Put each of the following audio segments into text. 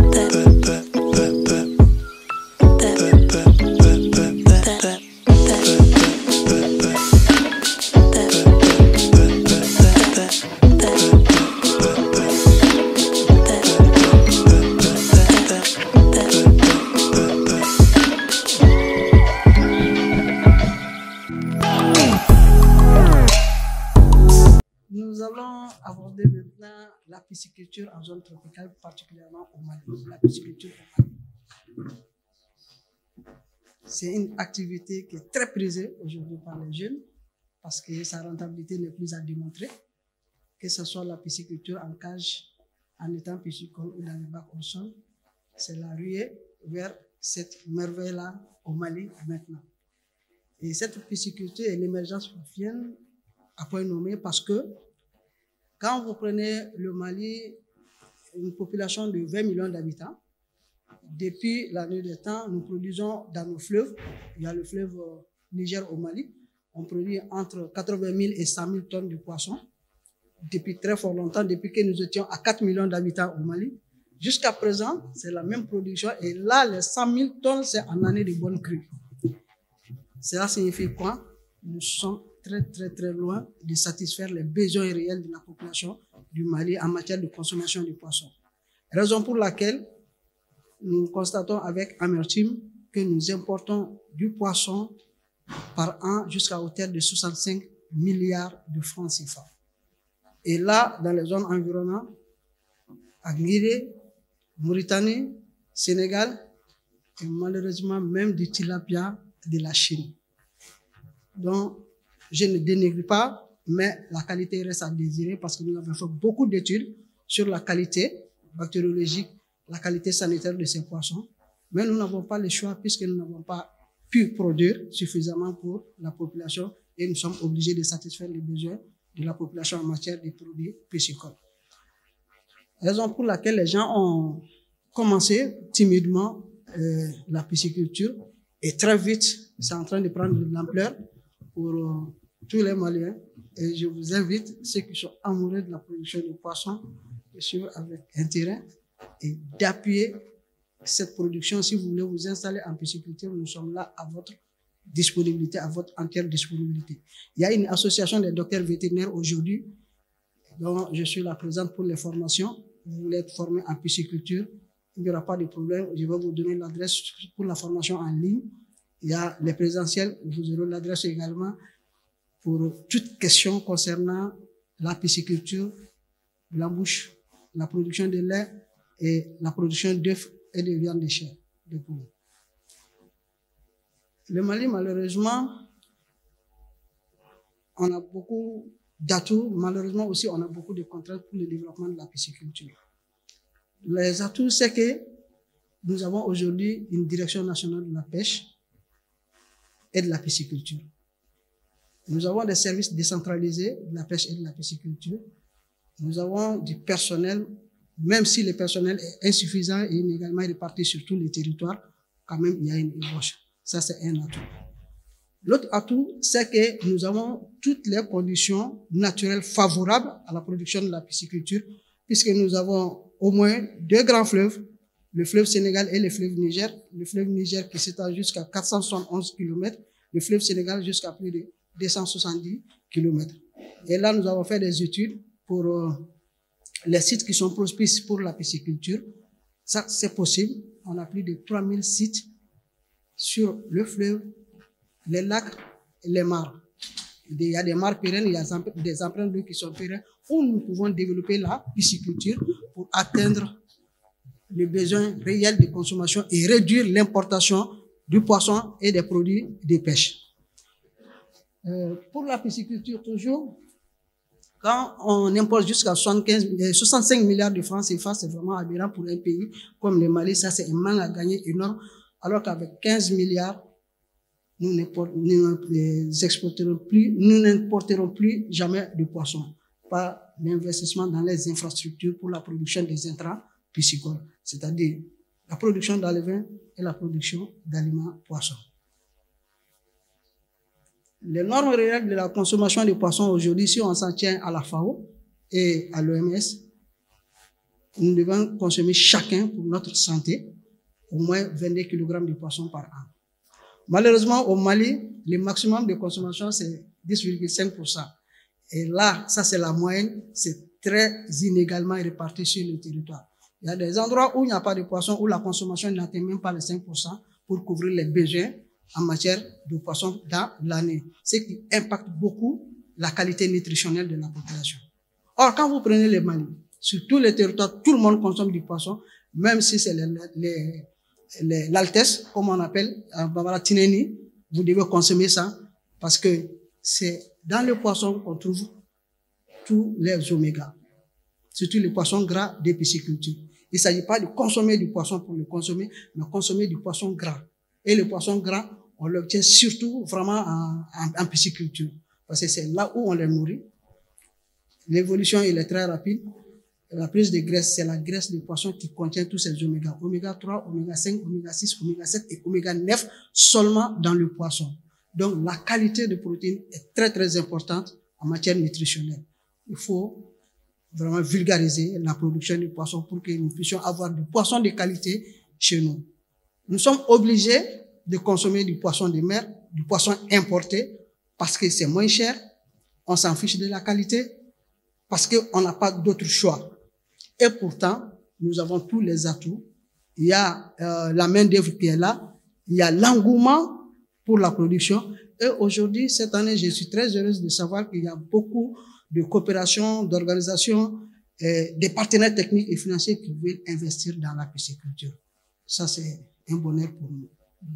Nous allons aborder maintenant la pisciculture en zone tropicale, particulièrement au Mali. La pisciculture au Mali. C'est une activité qui est très prisée aujourd'hui par les jeunes parce que sa rentabilité n'est plus à démontrer, que ce soit la pisciculture en cage, en étang piscicole ou dans les bacs au sol. C'est la ruée vers cette merveille-là au Mali maintenant. Et cette pisciculture et l'émergence viennent à point nommé parce que quand vous prenez le Mali, une population de 20 millions d'habitants, depuis la nuit des temps, nous produisons dans nos fleuves, il y a le fleuve Niger au Mali, on produit entre 80 000 et 100 000 tonnes de poissons. Depuis très fort longtemps, depuis que nous étions à 4 millions d'habitants au Mali, jusqu'à présent, c'est la même production et là, les 100 000 tonnes, c'est en année de bonne crue. Cela signifie quoi? Nous sommes très loin de satisfaire les besoins réels de la population du Mali en matière de consommation de poissons. Raison pour laquelle nous constatons avec amertume que nous importons du poisson par an jusqu'à hauteur de 65 milliards de francs CFA. Et là, dans les zones environnantes, à Guinée, Mauritanie, Sénégal, et malheureusement même du tilapia de la Chine. Donc, je ne dénigre pas, mais la qualité reste à désirer parce que nous avons fait beaucoup d'études sur la qualité bactériologique, la qualité sanitaire de ces poissons. Mais nous n'avons pas le choix puisque nous n'avons pas pu produire suffisamment pour la population et nous sommes obligés de satisfaire les besoins de la population en matière de produits piscicoles. Raison pour laquelle les gens ont commencé timidement la pisciculture et très vite, c'est en train de prendre de l'ampleur pour tous les Maliens. Et je vous invite, ceux qui sont amoureux de la production de poissons, de suivre avec intérêt et d'appuyer cette production. Si vous voulez vous installer en pisciculture, nous sommes là à votre disponibilité, à votre entière disponibilité. Il y a une association des docteurs vétérinaires aujourd'hui, dont je suis la présidente pour les formations. Vous voulez être formé en pisciculture, il n'y aura pas de problème. Je vais vous donner l'adresse pour la formation en ligne. Il y a les présentiels, vous aurez l'adresse également pour toute question concernant la pisciculture, l'embouche, la production de lait et la production d'œufs et de viande de chair de poulet. Le Mali, malheureusement, on a beaucoup d'atouts. Malheureusement aussi, on a beaucoup de contraintes pour le développement de la pisciculture. Les atouts, c'est que nous avons aujourd'hui une direction nationale de la pêche et de la pisciculture. Nous avons des services décentralisés de la pêche et de la pisciculture. Nous avons du personnel, même si le personnel est insuffisant et inégalement réparti sur tous les territoires, quand même il y a une ébauche. Ça, c'est un atout. L'autre atout, c'est que nous avons toutes les conditions naturelles favorables à la production de la pisciculture, puisque nous avons au moins deux grands fleuves, le fleuve Sénégal et le fleuve Niger. Le fleuve Niger qui s'étend jusqu'à 471 km, le fleuve Sénégal jusqu'à plus de 270 km. Et là, nous avons fait des études pour les sites qui sont propices pour la pisciculture. Ça, c'est possible. On a plus de 3000 sites sur le fleuve, les lacs et les mares. Il y a des mares pérennes, il y a des empreintes d'eau qui sont pérennes où nous pouvons développer la pisciculture pour atteindre les besoins réels de consommation et réduire l'importation du poisson et des produits de pêche. Pour la pisciculture, toujours, quand on importe jusqu'à 65 milliards de francs CFA, c'est vraiment aberrant pour un pays comme le Mali. Ça, c'est un manque à gagner énorme. Alors qu'avec 15 milliards, nous n'importerons plus jamais de poissons par l'investissement dans les infrastructures pour la production des intrants piscicoles, c'est-à-dire la production d'alevins et la production d'aliments poissons. Les normes réelles de la consommation de poissons aujourd'hui, si on s'en tient à la FAO et à l'OMS, nous devons consommer chacun pour notre santé au moins 22 kg de poisson par an. Malheureusement, au Mali, le maximum de consommation, c'est 10,5%. Et là, ça c'est la moyenne, c'est très inégalement réparti sur le territoire. Il y a des endroits où il n'y a pas de poisson, où la consommation n'atteint même pas les 5% pour couvrir les besoins en matière de poisson dans l'année. Ce qui impacte beaucoup la qualité nutritionnelle de la population. Or, quand vous prenez le Mali, sur tous les territoires, tout le monde consomme du poisson, même si c'est l'altesse, comme on appelle, Bambara Tineni, vous devez consommer ça, parce que c'est dans le poisson qu'on trouve tous les oméga, surtout les poissons gras des piscicultures. Il ne s'agit pas de consommer du poisson pour le consommer, mais consommer du poisson gras. Et le poisson gras, on l'obtient surtout vraiment en pisciculture, parce que c'est là où on les nourrit. L'évolution, il est très rapide. La prise de graisse, c'est la graisse du poisson qui contient tous ces oméga. Oméga 3, oméga 5, oméga 6, oméga 7 et oméga 9 seulement dans le poisson. Donc, la qualité de protéines est très, très importante en matière nutritionnelle. Il faut vraiment vulgariser la production du poisson pour que nous puissions avoir du poisson de qualité chez nous. Nous sommes obligés de consommer du poisson de mer, du poisson importé, parce que c'est moins cher, on s'en fiche de la qualité, parce qu'on n'a pas d'autre choix. Et pourtant, nous avons tous les atouts. Il y a la main-d'œuvre qui est là, il y a l'engouement pour la production. Et aujourd'hui, cette année, je suis très heureuse de savoir qu'il y a beaucoup de coopérations, d'organisations, des partenaires techniques et financiers qui veulent investir dans la pisciculture. Ça, c'est un bonheur pour nous.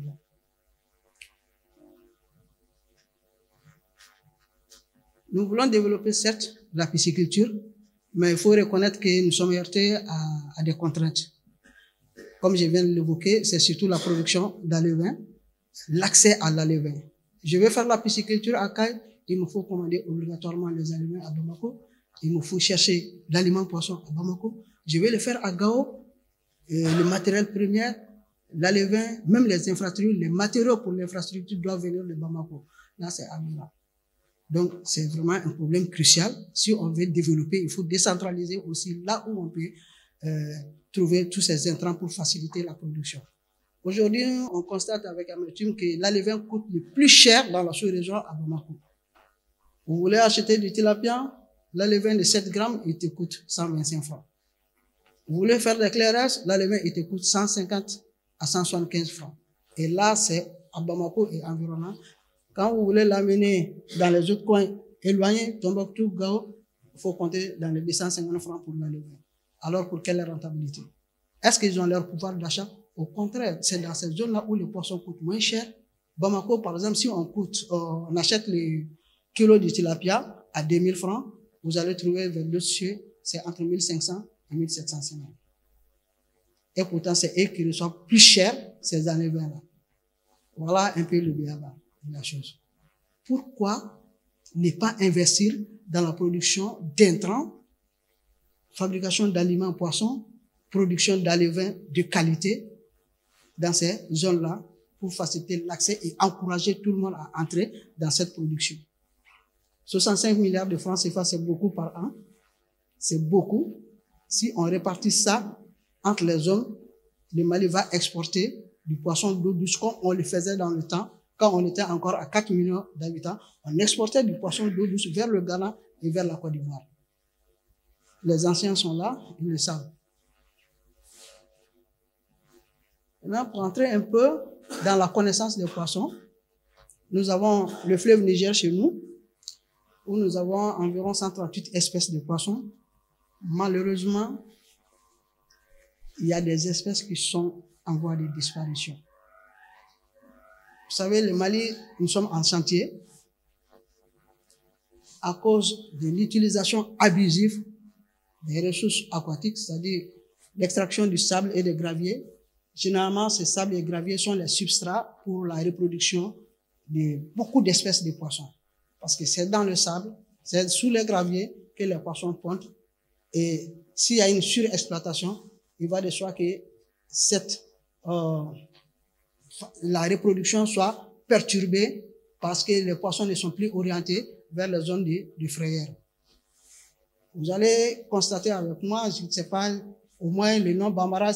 Nous voulons développer, certes, la pisciculture, mais il faut reconnaître que nous sommes heurtés à des contraintes. Comme je viens de l'évoquer, c'est surtout la production d'alevin, l'accès à l'alevin. Je vais faire la pisciculture à Caille, il me faut commander obligatoirement les alevins à Bamako, il me faut chercher l'aliment poisson à Bamako, je vais le faire à Gao, le matériel premier, l'alevin, même les infrastructures, les matériaux pour l'infrastructure doivent venir de Bamako. Là, c'est Amira. Donc, c'est vraiment un problème crucial. Si on veut développer, il faut décentraliser aussi là où on peut trouver tous ces intrants pour faciliter la production. Aujourd'hui, on constate avec amertume que l'alevin coûte le plus cher dans la sous-région à Bamako. Vous voulez acheter du tilapia, l'alevin de 7 grammes, il te coûte 125 francs. Vous voulez faire des clairages, l'alevin, il te coûte 150 à 175 francs. Et là, c'est à Bamako et environnement. Quand vous voulez l'amener dans les autres coins éloignés, Tombouctou, Gao, il faut compter dans les 250 francs pour l'alevin. Alors, pour quelle rentabilité? Est-ce qu'ils ont leur pouvoir d'achat? Au contraire, c'est dans cette zone-là où les poissons coûtent moins cher. Bamako, par exemple, si on achète les kilos de tilapia à 2000 francs, vous allez trouver vers le cieux, c'est entre 1500 et 1750. Et pourtant, c'est eux qui reçoivent plus cher ces alevins-là. Voilà un peu le béaba de la chose. Pourquoi ne pas investir dans la production d'intrants, fabrication d'aliments poissons, production d'alevins de qualité dans ces zones-là pour faciliter l'accès et encourager tout le monde à entrer dans cette production. 65 milliards de francs CFA, c'est beaucoup par an. C'est beaucoup. Si on répartit ça entre les zones, le Mali va exporter du poisson d'eau douce comme on le faisait dans le temps. Quand on était encore à 4 millions d'habitants, on exportait du poisson d'eau douce vers le Ghana et vers la Côte d'Ivoire. Les anciens sont là, ils le savent. Maintenant, pour entrer un peu dans la connaissance des poissons, nous avons le fleuve Niger chez nous, où nous avons environ 138 espèces de poissons. Malheureusement, il y a des espèces qui sont en voie de disparition. Vous savez, le Mali, nous sommes en chantier à cause de l'utilisation abusive des ressources aquatiques, c'est-à-dire l'extraction du sable et des graviers. Généralement, ces sables et graviers sont les substrats pour la reproduction de beaucoup d'espèces de poissons. Parce que c'est dans le sable, c'est sous les graviers que les poissons pondent. Et s'il y a une surexploitation, il va de soi que la reproduction soit perturbée parce que les poissons ne sont plus orientés vers les zones de frayère. Vous allez constater avec moi, je ne sais pas Au moins, le nom Bambara,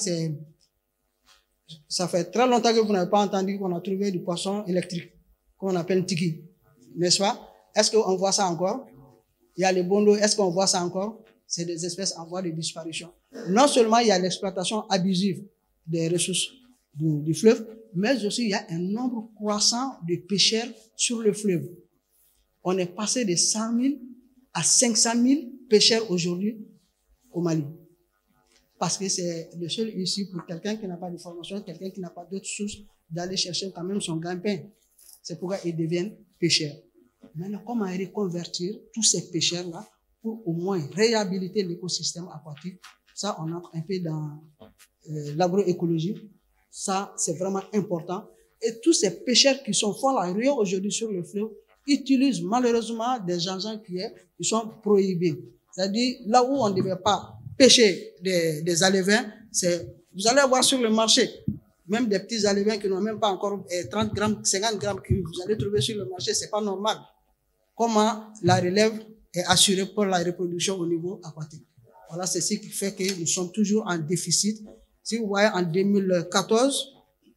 ça fait très longtemps que vous n'avez pas entendu qu'on a trouvé du poisson électrique, qu'on appelle tiki, n'est-ce pas? Est-ce qu'on voit ça encore? Il y a les bondos, est-ce qu'on voit ça encore? C'est des espèces en voie de disparition. Non seulement il y a l'exploitation abusive des ressources du fleuve, mais aussi il y a un nombre croissant de pêcheurs sur le fleuve. On est passé de 100 000 à 500 000 pêcheurs aujourd'hui au Mali. Parce que c'est le seul ici pour quelqu'un qui n'a pas de formation, quelqu'un qui n'a pas d'autres sources, d'aller chercher quand même son gagne-pain. C'est pourquoi ils deviennent pêcheurs. Maintenant, comment reconvertir tous ces pêcheurs-là pour au moins réhabiliter l'écosystème aquatique? Ça, on entre un peu dans l'agroécologie. Ça, c'est vraiment important. Et tous ces pêcheurs qui font la ruée aujourd'hui sur le fleuve utilisent malheureusement des engins qui sont prohibés. C'est-à-dire, là où on ne devait pas pêcher des alevins, vous allez voir sur le marché, même des petits alevins qui n'ont même pas encore 30 grammes, 50 grammes que vous allez trouver sur le marché, c'est pas normal. Comment la relève est assurée pour la reproduction au niveau aquatique. Voilà, c'est ce qui fait que nous sommes toujours en déficit. Si vous voyez, en 2014,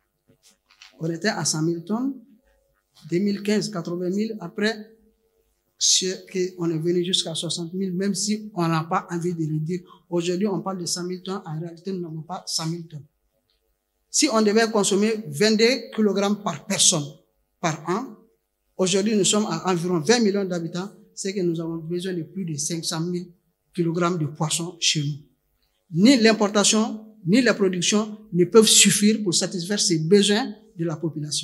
on était à 100 000 tonnes. 2015, 80 000. Après, on est venu jusqu'à 60 000, même si on n'a pas envie de le dire. Aujourd'hui, on parle de 100 000 tonnes. En réalité, nous n'avons pas 100 000 tonnes. Si on devait consommer 22 kg par personne par an, aujourd'hui, nous sommes à environ 20 millions d'habitants. C'est que nous avons besoin de plus de 500 000 kg de poissons chez nous. Ni l'importation, ni la production ne peuvent suffire pour satisfaire ces besoins de la population.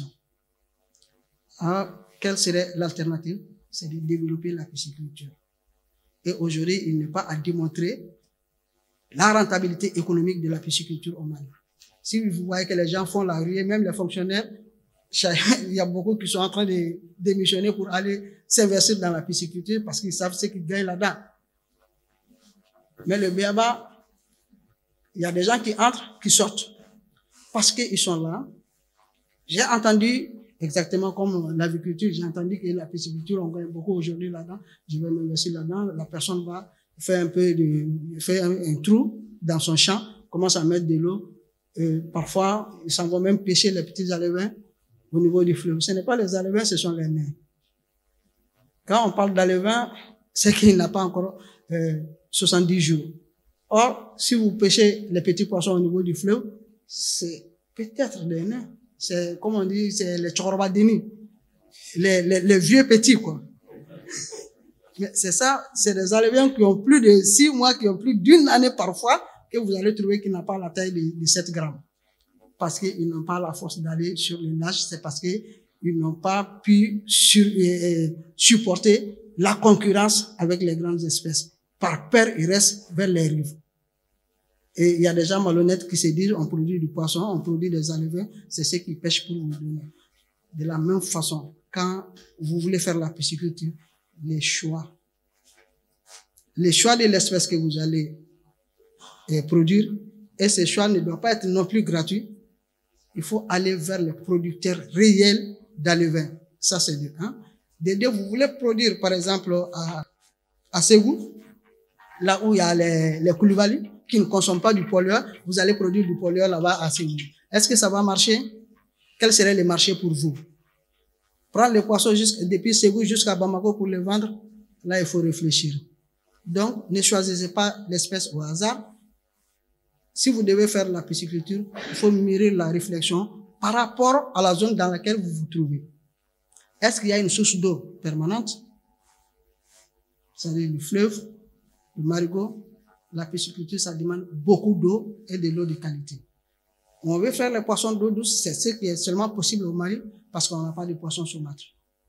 Alors, quelle serait l'alternative? C'est de développer la pisciculture. Et aujourd'hui, il n'est pas à démontrer la rentabilité économique de la pisciculture au Mali. Si vous voyez que les gens font la ruée, même les fonctionnaires, il y a beaucoup qui sont en train de démissionner pour aller s'investir dans la pisciculture parce qu'ils savent ce qu'ils gagnent là-dedans. Mais le béaba, il y a des gens qui entrent, qui sortent parce qu'ils sont là. J'ai entendu, exactement comme l'agriculture, j'ai entendu que la pisciculture, on gagne beaucoup aujourd'hui là-dedans. Je vais m'investir là-dedans. La personne va faire un trou dans son champ, commence à mettre de l'eau. Parfois, ils s'en vont même pêcher les petits alevins au niveau du fleuve. Ce n'est pas les alevins, ce sont les nains. Quand on parle d'alevins, c'est qu'il n'a pas encore 70 jours. Or, si vous pêchez les petits poissons au niveau du fleuve, c'est peut-être des nains. C'est, comme on dit, c'est les tchorobadini. Les vieux petits, quoi. Mais c'est ça, c'est des alevins qui ont plus de 6 mois, qui ont plus d'une année parfois, que vous allez trouver qu'il n'a pas la taille de 7 grammes. Parce qu'ils n'ont pas la force d'aller sur le nage, c'est parce qu'ils n'ont pas pu supporter la concurrence avec les grandes espèces. Par peur, ils restent vers les rives. Et il y a des gens malhonnêtes qui se disent, on produit du poisson, on produit des alevins, c'est ceux qui pêchent pour nous donner. De la même façon, quand vous voulez faire la pisciculture, les choix de l'espèce que vous allez produire, et ces choix ne doivent pas être non plus gratuits. Il faut aller vers les producteurs réels d'alevins. Ça, c'est de un. De deux, vous voulez produire, par exemple, à Ségou, là où il y a les Koulibaly, qui ne consomment pas du pollueur, vous allez produire du pollueur là-bas à Ségou. Est-ce que ça va marcher? Quels seraient les marchés pour vous? Prendre les poissons depuis Ségou jusqu'à Bamako pour les vendre, là, il faut réfléchir. Donc, ne choisissez pas l'espèce au hasard. Si vous devez faire la pisciculture, il faut mûrir la réflexion par rapport à la zone dans laquelle vous vous trouvez. Est-ce qu'il y a une source d'eau permanente? C'est-à-dire le fleuve, le marigot. La pisciculture, ça demande beaucoup d'eau et de l'eau de qualité. On veut faire les poissons d'eau douce, c'est ce qui est seulement possible au Mali parce qu'on n'a pas de poissons saumâtres.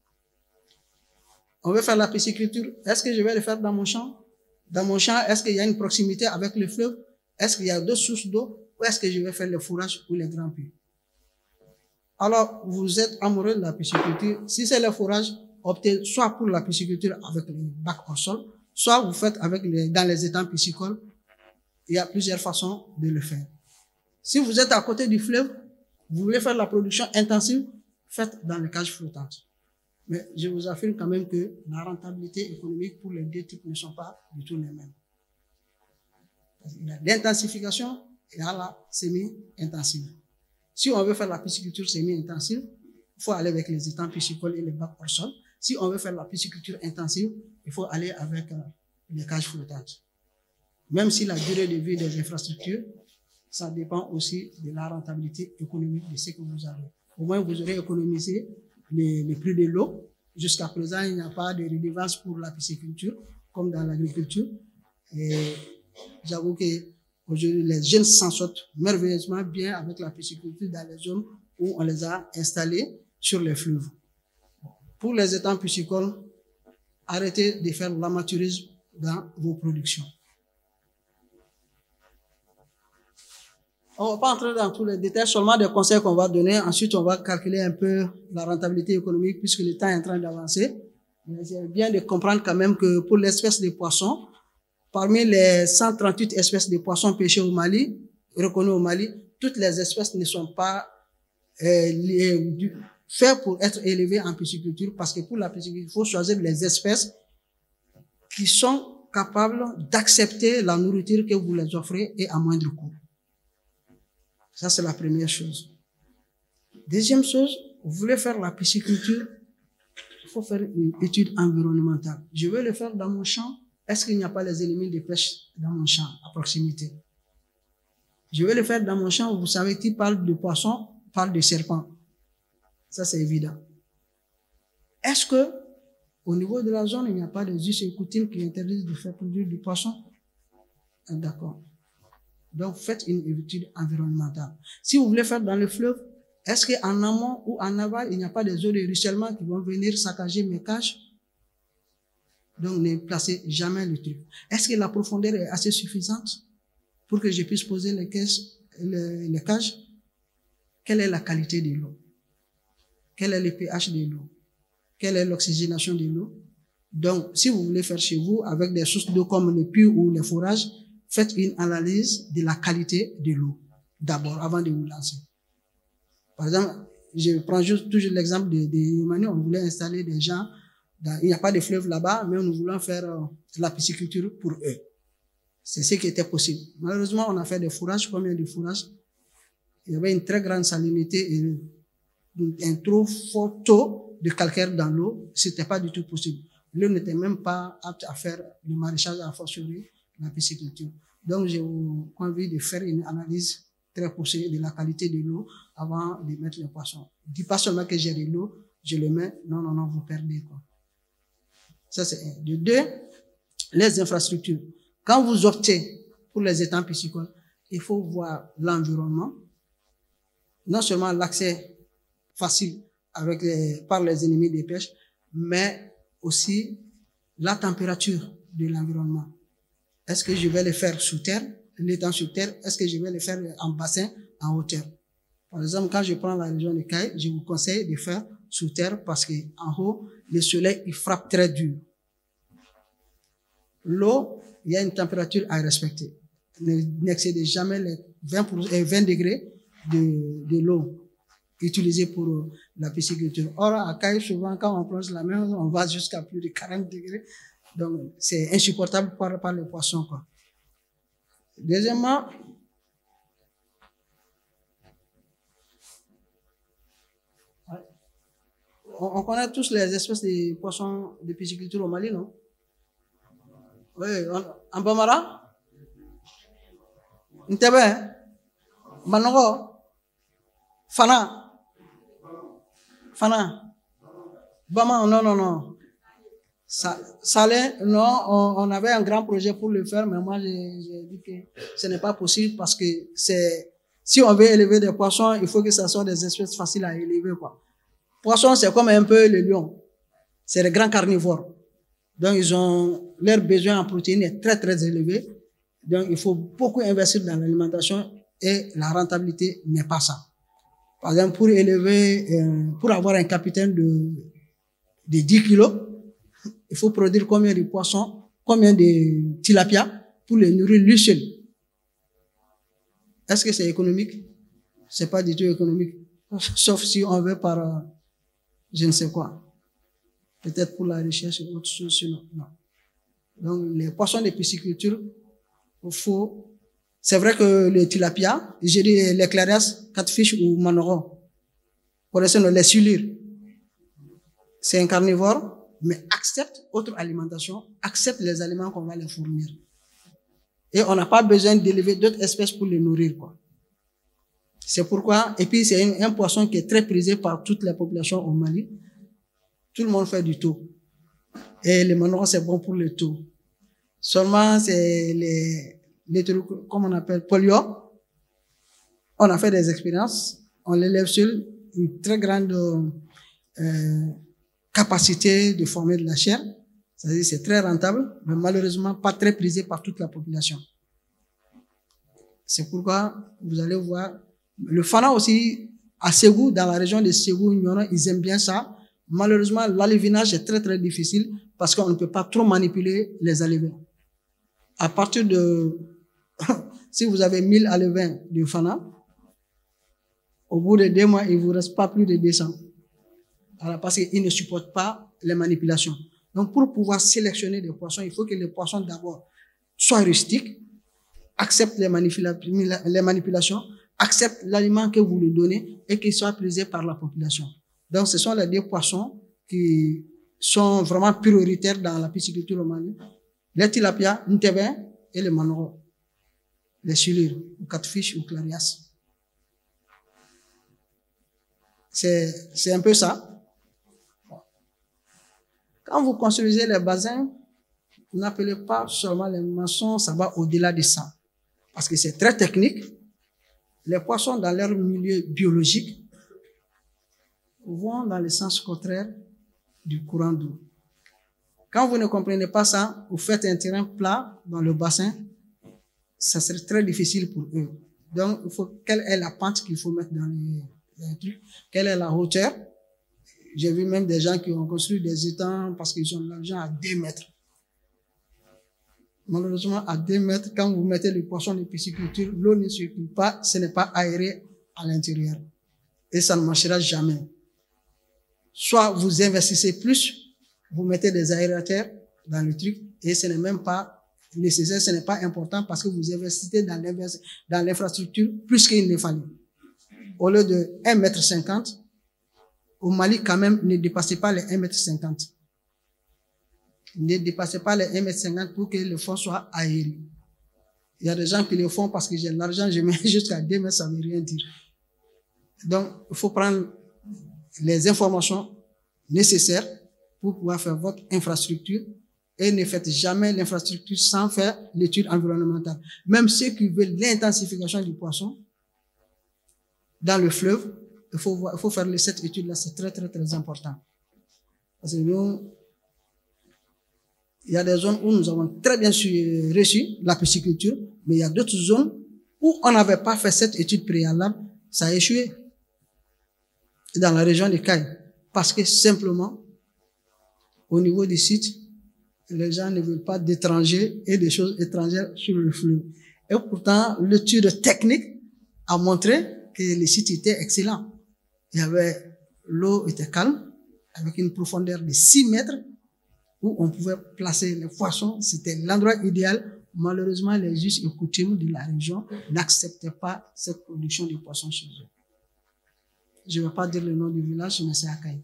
On veut faire la pisciculture. Est-ce que je vais le faire dans mon champ? Dans mon champ, est-ce qu'il y a une proximité avec le fleuve? Est-ce qu'il y a d'autres sources d'eau? Ou est-ce que je vais faire le fourrage ou les grands puits? Alors, vous êtes amoureux de la pisciculture. Si c'est le fourrage, optez soit pour la pisciculture avec les bacs au sol, soit vous faites dans les étangs piscicoles. Il y a plusieurs façons de le faire. Si vous êtes à côté du fleuve, vous voulez faire la production intensive, faites dans les cages flottantes. Mais je vous affirme quand même que la rentabilité économique pour les deux types ne sont pas du tout les mêmes. Il y a l'intensification et il y a la semi-intensive. Si on veut faire la pisciculture semi-intensive, il faut aller avec les étangs piscicoles et les bacs hors sol. Si on veut faire la pisciculture intensive, il faut aller avec les cages flottantes. Même si la durée de vie des infrastructures, ça dépend aussi de la rentabilité économique de ce que vous avez. Au moins, vous aurez économisé les prix de l'eau. Jusqu'à présent, il n'y a pas de redevance pour la pisciculture, comme dans l'agriculture. Et j'avoue que aujourd'hui, les jeunes s'en sortent merveilleusement bien avec la pisciculture dans les zones où on les a installés sur les fleuves. Pour les étangs piscicoles, arrêtez de faire l'amateurisme dans vos productions. On ne va pas entrer dans tous les détails, seulement des conseils qu'on va donner. Ensuite, on va calculer un peu la rentabilité économique puisque le temps est en train d'avancer. Mais c'est bien de comprendre quand même que pour l'espèce de poissons, parmi les 138 espèces de poissons pêchées au Mali, reconnues au Mali, toutes les espèces ne sont pas faites pour être élevées en pisciculture parce que pour la pisciculture, il faut choisir les espèces qui sont capables d'accepter la nourriture que vous les offrez et à moindre coût. Ça, c'est la première chose. Deuxième chose, vous voulez faire la pisciculture, il faut faire une étude environnementale. Je veux le faire dans mon champ. Est-ce qu'il n'y a pas les éléments de pêche dans mon champ, à proximité? Je vais le faire dans mon champ. Vous savez, qui parle de poissons, parle de serpents. Ça, c'est évident. Est-ce que, au niveau de la zone, il n'y a pas des us et coutumes qui interdisent de faire produire du poisson? D'accord. Donc, faites une étude environnementale. Si vous voulez faire dans le fleuve, est-ce qu'en amont ou en aval, il n'y a pas des eaux de ruissellement qui vont venir saccager mes cages? Donc, ne placez jamais le truc. Est-ce que la profondeur est assez suffisante pour que je puisse poser les cages? Quelle est la qualité de l'eau? Quel est le pH de l'eau? Quelle est l'oxygénation de l'eau? Donc, si vous voulez faire chez vous avec des sources d'eau comme le puits ou les forages, faites une analyse de la qualité de l'eau d'abord avant de vous lancer. Par exemple, je prends toujours l'exemple de Manu, on voulait installer des gens, il n'y a pas de fleuve là-bas, mais nous voulons faire la pisciculture pour eux. C'est ce qui était possible. Malheureusement, on a fait des fourrages. Combien de fourrages? Il y avait une très grande salinité et un trop fort taux de calcaire dans l'eau. C'était pas du tout possible. L'eau n'était même pas apte à faire le maraîchage, à fortiori la pisciculture. Donc, je vous convie de faire une analyse très poussée de la qualité de l'eau avant de mettre les poissons. Je dis pas seulement que j'ai de l'eau, je le mets. Non, non, non, vous perdez, quoi. Ça, c'est un. De deux, les infrastructures. Quand vous optez pour les étangs piscicoles, il faut voir l'environnement. Non seulement l'accès facile par les ennemis des pêches, mais aussi la température de l'environnement. Est-ce que je vais le faire sous terre, l'étang sous terre? Est-ce que je vais le faire en bassin, en hauteur? Par exemple, quand je prends la région de Caille, je vous conseille de faire sous terre parce qu'en haut, le soleil, il frappe très dur. L'eau, il y a une température à respecter. N'excédez jamais les 20 degrés de l'eau utilisée pour la pisciculture. Or, à Caille, souvent, quand on plonge la main, on va jusqu'à plus de 40 degrés. Donc, c'est insupportable par les poissons, quoi. Deuxièmement, on connaît tous les espèces de poissons de pisciculture au Mali, non? Oui, en Bamara? Ntebe? Manogo? Fana? Bama, non, non, non. Salé, non, on avait un grand projet pour le faire, mais moi, j'ai dit que ce n'est pas possible parce que si on veut élever des poissons, il faut que ce soit des espèces faciles à élever, quoi. Poisson, c'est comme un peu le lion. C'est des grands carnivores. Donc, leur besoin en protéines est très, très élevé. Donc, il faut beaucoup investir dans l'alimentation et la rentabilité n'est pas ça. Par exemple, pour avoir un capitaine de 10 kilos, il faut produire combien de poissons, combien de tilapia pour les nourrir lui seul. Est-ce que c'est économique? C'est pas du tout économique. Sauf si on veut par je ne sais quoi. Peut-être pour la recherche ou autre chose, sinon, non. Donc, les poissons de pisciculture, il faut C'est vrai que le tilapia, j'ai dit les clarias, catfish ou manoron, pour les silures, c'est un carnivore, mais accepte autre alimentation, accepte les aliments qu'on va les fournir. Et on n'a pas besoin d'élever d'autres espèces pour les nourrir, quoi. C'est pourquoi, et puis c'est un poisson qui est très prisé par toute la population au Mali. Tout le monde fait du thon. Et le manoron, c'est bon pour le thon. Seulement, c'est les trucs, comme on appelle, polio. On a fait des expériences. On l'élève sur une très grande capacité de former de la chair. C'est-à-dire, c'est très rentable, mais malheureusement pas très prisé par toute la population. C'est pourquoi vous allez voir le fana aussi à Ségou, dans la région de Ségou, ils aiment bien ça. Malheureusement, l'alevinage est très très difficile parce qu'on ne peut pas trop manipuler les alevins. À partir de, si vous avez 1000 alevins de fana, au bout de 2 mois, il ne vous reste pas plus de 200. Alors, parce qu'ils ne supportent pas les manipulations. Donc, pour pouvoir sélectionner des poissons, il faut que les poissons d'abord soient rustiques, acceptent les manipulations, acceptent l'aliment que vous lui donnez et qu'ils soient prisés par la population. Donc, ce sont les 2 poissons qui sont vraiment prioritaires dans la pisciculture au Mali. Les tilapia, ntébé et les manoros. Les silures, ou catfish ou clarias. C'est un peu ça. Quand vous construisez les bassins, vous n'appelez pas seulement les maçons, ça va au-delà de ça. Parce que c'est très technique. Les poissons, dans leur milieu biologique, vont dans le sens contraire du courant d'eau. Quand vous ne comprenez pas ça, vous faites un terrain plat dans le bassin, ça serait très difficile pour eux. Donc, quelle est la pente qu'il faut mettre dans les trucs? Quelle est la hauteur? J'ai vu même des gens qui ont construit des étangs parce qu'ils ont de l'argent à 2 mètres. Malheureusement, à 2 mètres, quand vous mettez les poissons de pisciculture, l'eau ne circule pas, ce n'est pas aéré à l'intérieur. Et ça ne marchera jamais. Soit vous investissez plus, vous mettez des aérateurs dans le truc, et ce n'est même pas nécessaire, ce n'est pas important parce que vous investissez dans l'infrastructure plus qu'il ne fallait. Au lieu de 1,50 m, au Mali, quand même, ne dépassez pas les 1,50 m. Ne dépassez pas les 1,50 m pour que le fond soit aéré. Il y a des gens qui le font parce que j'ai de l'argent, je mets jusqu'à 2 mètres, ça ne veut rien dire. Donc, il faut prendre les informations nécessaires pour pouvoir faire votre infrastructure et ne faites jamais l'infrastructure sans faire l'étude environnementale. Même ceux qui veulent l'intensification du poisson dans le fleuve, il faut faire cette étude-là, c'est très, très, très important. Parce que nous, il y a des zones où nous avons très bien reçu la pisciculture, mais il y a d'autres zones où on n'avait pas fait cette étude préalable, ça a échoué. Dans la région de Caille. Parce que simplement, au niveau du site, les gens ne veulent pas d'étrangers et des choses étrangères sur le fleuve. Et pourtant, l'étude technique a montré que le site était excellent. L'eau était calme, avec une profondeur de 6 mètres, où on pouvait placer les poissons. C'était l'endroit idéal. Malheureusement, les us et coutumes de la région n'acceptaient pas cette production de poissons chez eux. Je ne vais pas dire le nom du village, mais c'est Akaï.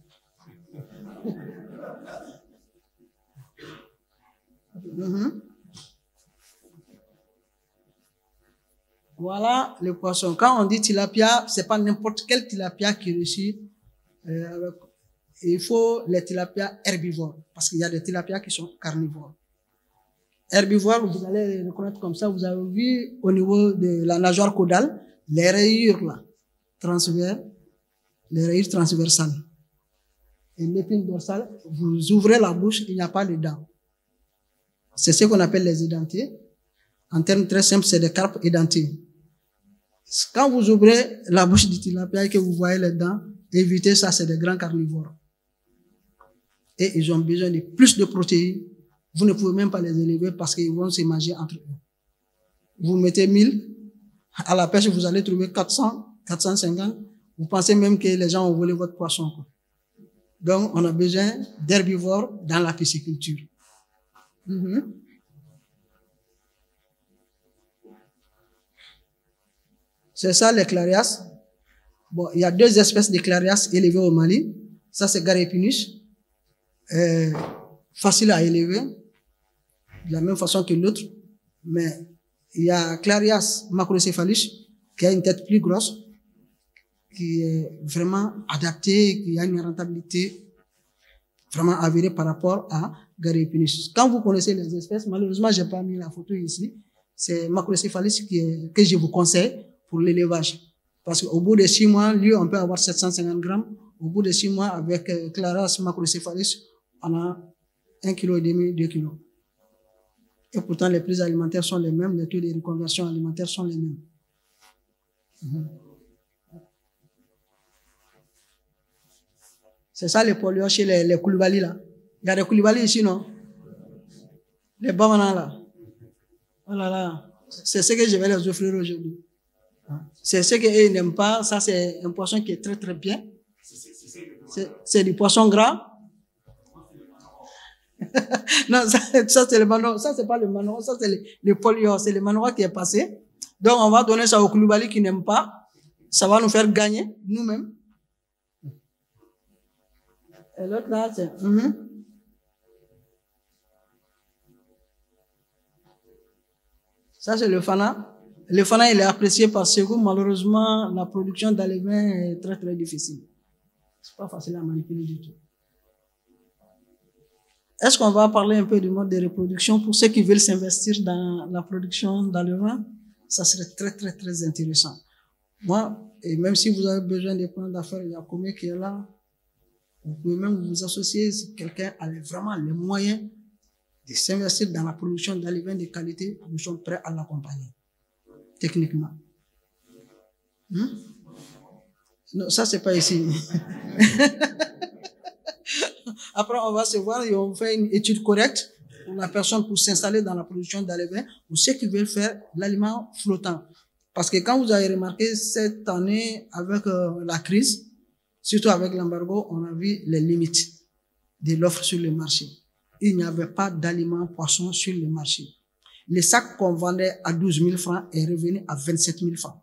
Voilà les poissons. Quand on dit tilapia, c'est pas n'importe quel tilapia qui réussit. Il faut les tilapias herbivores, parce qu'il y a des tilapias qui sont carnivores. Herbivores, vous allez les reconnaître comme ça. Vous avez vu au niveau de la nageoire caudale, les rayures là, les rayures transversales. Et l'épine dorsale, vous ouvrez la bouche, il n'y a pas de dents. C'est ce qu'on appelle les édentés. En termes très simples, c'est des carpes édentés. Quand vous ouvrez la bouche du tilapia et que vous voyez les dents, évitez ça, c'est des grands carnivores. Et ils ont besoin de plus de protéines. Vous ne pouvez même pas les élever parce qu'ils vont se manger entre eux. Vous mettez 1000, à la pêche, vous allez trouver 400, 450. Vous pensez même que les gens ont volé votre poisson, quoi. Donc, on a besoin d'herbivores dans la pisciculture. C'est ça les clarias. Bon, il y a deux espèces de clarias élevées au Mali. Ça, c'est Garépinus. Facile à élever, de la même façon que l'autre. Mais il y a Clarias macrocéphalus, qui a une tête plus grosse, qui est vraiment adaptée, qui a une rentabilité vraiment avérée par rapport à Garépinus. Quand vous connaissez les espèces, malheureusement, j'ai pas mis la photo ici. C'est macrocéphalus que je vous conseille pour l'élevage. Parce qu'au bout de 6 mois, lui, on peut avoir 750 grammes. Au bout de 6 mois, avec Clarias macrocéphalus, on a 1,5 kg, 2 kg. Et pourtant, les prix alimentaires sont les mêmes, les taux de reconversion alimentaire sont les mêmes. C'est ça les polluants chez les Koulibaly là. Il y a des Koulibaly ici, non? Les Bamana là. Oh là là. C'est ce que je vais les offrir aujourd'hui. C'est ce qu'ils n'aiment pas. Ça, c'est un poisson qui est très très bien. C'est du poisson gras. Non, ça c'est le manoir. Ça, c'est pas le manoir. Ça, c'est le polio. C'est le manoir qui est passé. Donc, on va donner ça aux Koulibaly qui n'aiment pas. Ça va nous faire gagner, nous-mêmes. Et l'autre là, c'est... Ça, c'est le fana. Le fana, il est apprécié par Ségou. Malheureusement, la production d'alevin est très, très difficile. C'est pas facile à manipuler du tout. Est-ce qu'on va parler un peu du mode de reproduction pour ceux qui veulent s'investir dans la production d'alevin? Ça serait très, très, très intéressant. Moi, et même si vous avez besoin de plans d'affaires, il y a Comé qui est là. Vous pouvez même vous associer si quelqu'un a vraiment les moyens de s'investir dans la production d'alevin de qualité. Nous sommes prêts à l'accompagner, techniquement. Non, ça, c'est pas ici. Après, on va se voir et on fait une étude correcte pour la personne pour s'installer dans la production d'alevin ou ceux qui veulent faire l'aliment flottant. Parce que quand vous avez remarqué cette année avec la crise, surtout avec l'embargo, on a vu les limites de l'offre sur le marché. Il n'y avait pas d'aliments poissons sur le marché. Le sac qu'on vendait à 12 000 francs est revenu à 27 000 francs.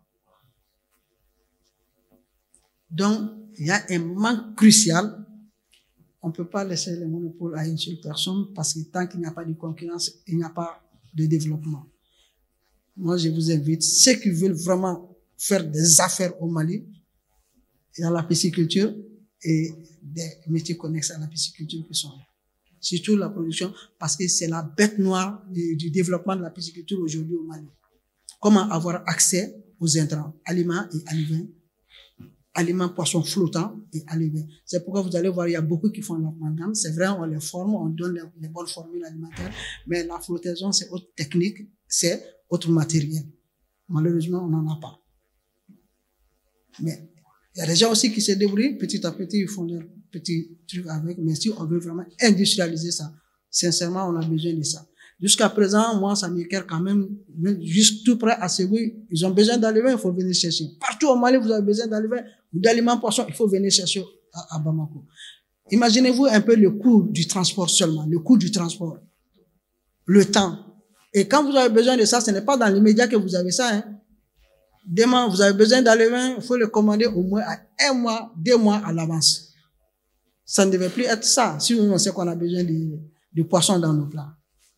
Donc, il y a un manque crucial. On ne peut pas laisser le monopole à une seule personne parce que tant qu'il n'y a pas de concurrence, il n'y a pas de développement. Moi, je vous invite, ceux qui veulent vraiment faire des affaires au Mali, il y a la pisciculture et des métiers connexes à la pisciculture qui sont là. Surtout la production, parce que c'est la bête noire du développement de la pisciculture aujourd'hui au Mali. Comment avoir accès aux intrants, aliments et alevins, aliments poissons flottants et alevins. C'est pourquoi vous allez voir, il y a beaucoup qui font l'amalgame. C'est vrai, on les forme, on donne les bonnes formules alimentaires, mais la flottaison, c'est autre technique, c'est autre matériel. Malheureusement, on n'en a pas. Mais il y a des gens aussi qui se débrouillent, petit à petit, ils font leurs petits trucs avec, mais si on veut vraiment industrialiser ça, sincèrement, on a besoin de ça. Jusqu'à présent, moi, ça m'éclaire quand même, juste tout près à Ségou, ils ont besoin d'alevin, il faut venir chercher. Partout au Mali, vous avez besoin d'alevin ou d'aliments poissons, il faut venir chercher à Bamako. Imaginez-vous un peu le coût du transport seulement, le coût du transport, le temps. Et quand vous avez besoin de ça, ce n'est pas dans l'immédiat que vous avez ça, hein. Demain, vous avez besoin d'alevin, il faut le commander au moins à 1 mois, 2 mois à l'avance. Ça ne devait plus être ça, si on sait qu'on a besoin de poissons dans nos plats.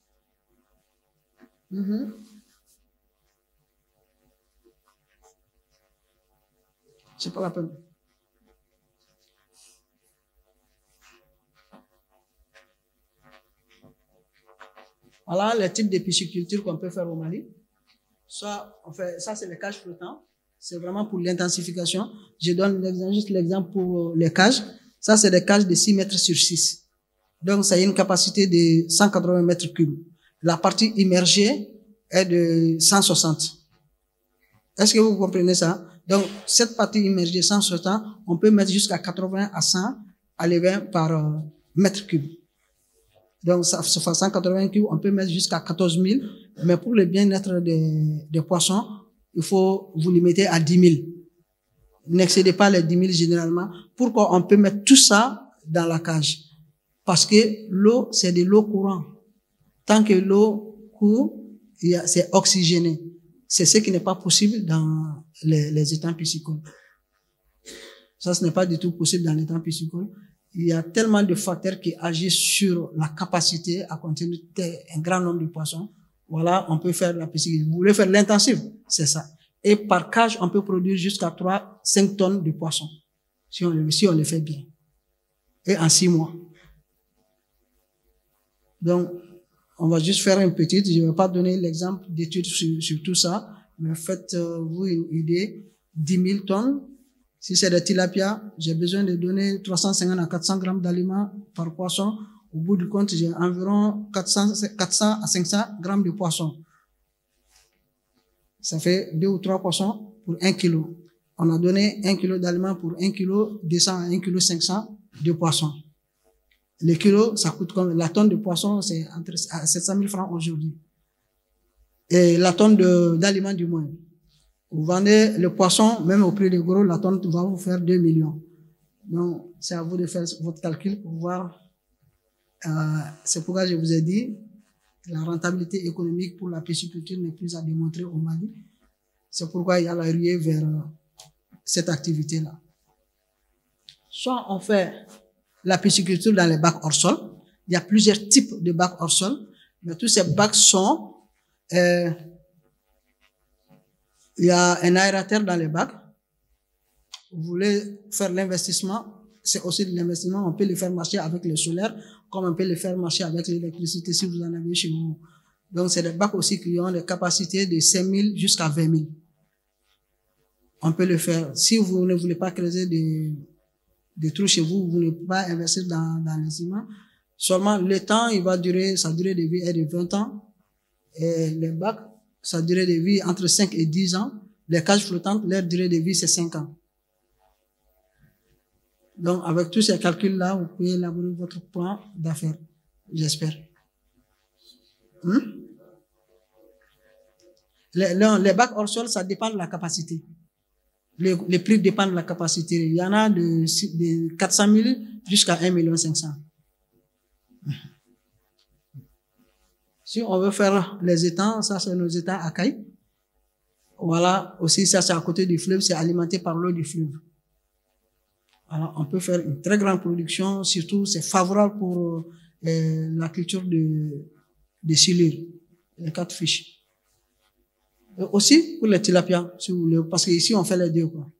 C'est pas la peine. Voilà les types de pisciculture qu'on peut faire au Mali. Ça, ça c'est les cages flottants. C'est vraiment pour l'intensification. Je donne juste l'exemple pour les cages. Ça, c'est des cages de 6 mètres sur 6. Donc, ça a une capacité de 180 mètres cubes. La partie immergée est de 160. Est-ce que vous comprenez ça? Donc, cette partie immergée 160, on peut mettre jusqu'à 80 à 100 alevins par mètre cube. Donc, ça fait 180 cubes, on peut mettre jusqu'à 14 000. Mais pour le bien-être des poissons, il faut vous limiter à 10 000. N'excédez pas les 10 000 généralement. Pourquoi on peut mettre tout ça dans la cage? Parce que l'eau, c'est de l'eau courante. Tant que l'eau court, c'est oxygéné. C'est ce qui n'est pas possible dans les étangs piscicoles. Ça, ce n'est pas du tout possible dans l'étang piscicole. Il y a tellement de facteurs qui agissent sur la capacité à contenir un grand nombre de poissons. Voilà, on peut faire la pisciculture. Vous voulez faire l'intensive, c'est ça. Et par cage, on peut produire jusqu'à 3-5 tonnes de poissons, si on le fait bien. Et en 6 mois. Donc, on va juste faire une petite, je ne vais pas donner l'exemple d'études sur tout ça, mais faites-vous une idée, 10 000 tonnes. Si c'est des tilapia, j'ai besoin de donner 350 à 400 grammes d'aliments par poisson. Au bout du compte, j'ai environ 400 à 500 grammes de poisson. Ça fait 2 ou 3 poissons pour 1 kilo. On a donné 1 kilo d'aliments pour 1 kilo, descend à 1 kilo 500 de poisson. Le kilo, ça coûte comme, la tonne de poisson, c'est entre 700 000 francs aujourd'hui. Et la tonne d'aliments du moins. Vous vendez le poisson, même au prix de gros, la tonne va vous faire 2 millions. Donc, c'est à vous de faire votre calcul pour voir. C'est pourquoi je vous ai dit, la rentabilité économique pour la pisciculture n'est plus à démontrer au Mali. C'est pourquoi il y a la ruée vers cette activité-là. Soit on fait la pisciculture dans les bacs hors sol. Il y a plusieurs types de bacs hors sol, mais tous ces bacs sont... il y a un aérateur dans les bacs. Vous voulez faire l'investissement, c'est aussi de l'investissement. On peut le faire marcher avec le solaire, comme on peut le faire marcher avec l'électricité si vous en avez chez vous. Donc, c'est des bacs aussi qui ont des capacités de 5 000 jusqu'à 20 000. On peut le faire. Si vous ne voulez pas creuser des trous chez vous, vous ne pouvez pas investir dans les ciments. Seulement, le temps, il va durer, sa durée de vie est de 20 ans. Et les bacs, sa durée de vie entre 5 et 10 ans. Les cages flottantes, leur durée de vie, c'est 5 ans. Donc, avec tous ces calculs-là, vous pouvez élaborer votre plan d'affaires, j'espère. Les bacs hors sol, ça dépend de la capacité. Les prix dépendent de la capacité. Il y en a de 400 000 jusqu'à 1 500 000. Si on veut faire les étangs, ça c'est nos étangs à Caille. Voilà, aussi ça c'est à côté du fleuve, c'est alimenté par l'eau du fleuve. Alors on peut faire une très grande production, surtout c'est favorable pour la culture de silure, les catfish. Et aussi pour les tilapia, si vous voulez, parce qu'ici on fait les deux, quoi.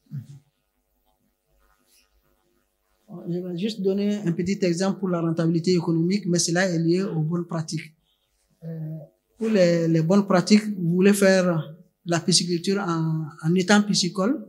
Je vais juste donner un petit exemple pour la rentabilité économique, mais cela est lié aux bonnes pratiques. Pour les bonnes pratiques, vous voulez faire la pisciculture en étang piscicole.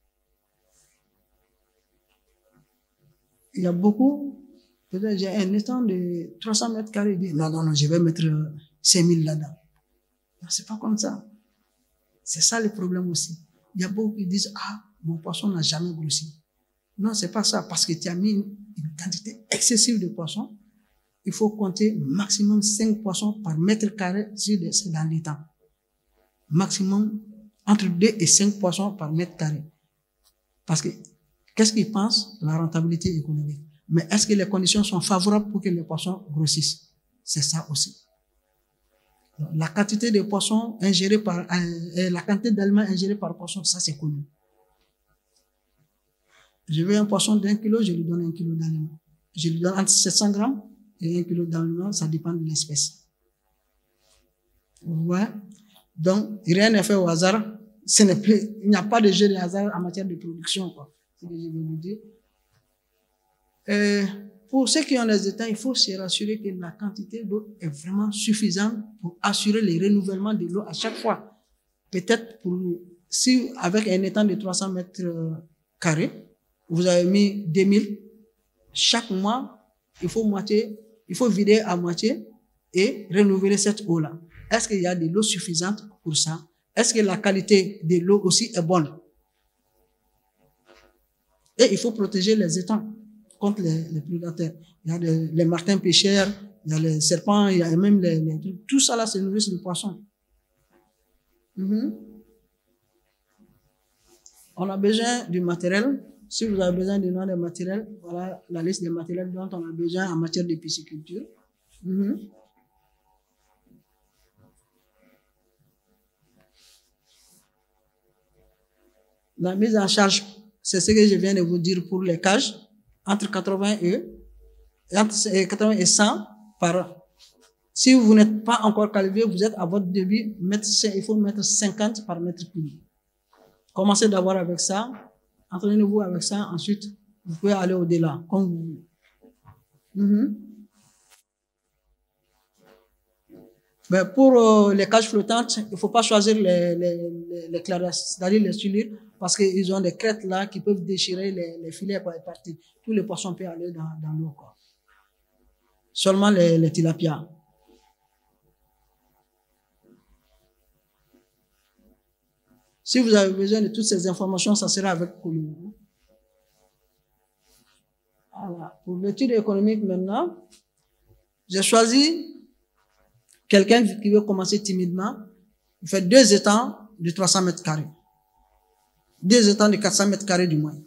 Il y a beaucoup, peut-être j'ai un étang de 300 mètres carrés. Non, je vais mettre 5 000 là-dedans. C'est pas comme ça. C'est ça le problème aussi. Il y a beaucoup qui disent, mon poisson n'a jamais grossi. Non, c'est pas ça, parce que tu as mis une quantité excessive de poissons. Il faut compter maximum 5 poissons par mètre carré si c'est dans l'étang. Maximum entre 2 et 5 poissons par mètre carré. Parce que, qu'est-ce qu'ils pensent? La rentabilité économique. Mais est-ce que les conditions sont favorables pour que les poissons grossissent? C'est ça aussi. La quantité de poissons ingérés la quantité d'aliments ingérés par poisson, ça c'est connu. Je veux un poisson d'1 kilo, je lui donne 1 kilo d'aliments. Je lui donne entre 700 grammes et 1 kilo d'aliments, ça dépend de l'espèce. Vous voyez? Donc, rien n'est fait au hasard. Il n'y a pas de jeu de hasard en matière de production, quoi. C'est ce que je veux vous dire. Pour ceux qui ont les étangs, il faut se rassurer que la quantité d'eau est vraiment suffisante pour assurer le renouvellement de l'eau à chaque fois. Peut-être si avec un étang de 300 mètres carrés, vous avez mis 2000, chaque mois, il faut vider à moitié et renouveler cette eau-là. Est-ce qu'il y a de l'eau suffisante pour ça? Est-ce que la qualité de l'eau aussi est bonne? Et il faut protéger les étangs contre les prédateurs. Il y a les martins pêcheurs, il y a les serpents, il y a même tout ça là, c'est nourrice de poissons. On a besoin du matériel. Si vous avez besoin du nom des matériels, voilà la liste des matériels dont on a besoin en matière de pisciculture. La mise en charge, c'est ce que je viens de vous dire pour les cages, entre 80 et 100 par an. Si vous n'êtes pas encore qualifié, vous êtes à votre débit, il faut mettre 50 par mètre cube. Commencez d'abord avec ça, entraînez-vous avec ça, ensuite, vous pouvez aller au-delà, comme vous voulez. Mais pour les cages flottantes, il ne faut pas choisir les claresses, c'est-à-dire les sulures, parce qu'ils ont des crêtes là qui peuvent déchirer les filets pour être partis. Tous les poissons peuvent aller dans l'eau, quoi. Seulement les tilapias. Si vous avez besoin de toutes ces informations, ça sera avec Colombo. Voilà. Pour l'étude économique maintenant, j'ai choisi quelqu'un qui veut commencer timidement. Il fait 2 étangs de 300 mètres carrés. 2 étangs de 400 mètres carrés du moins.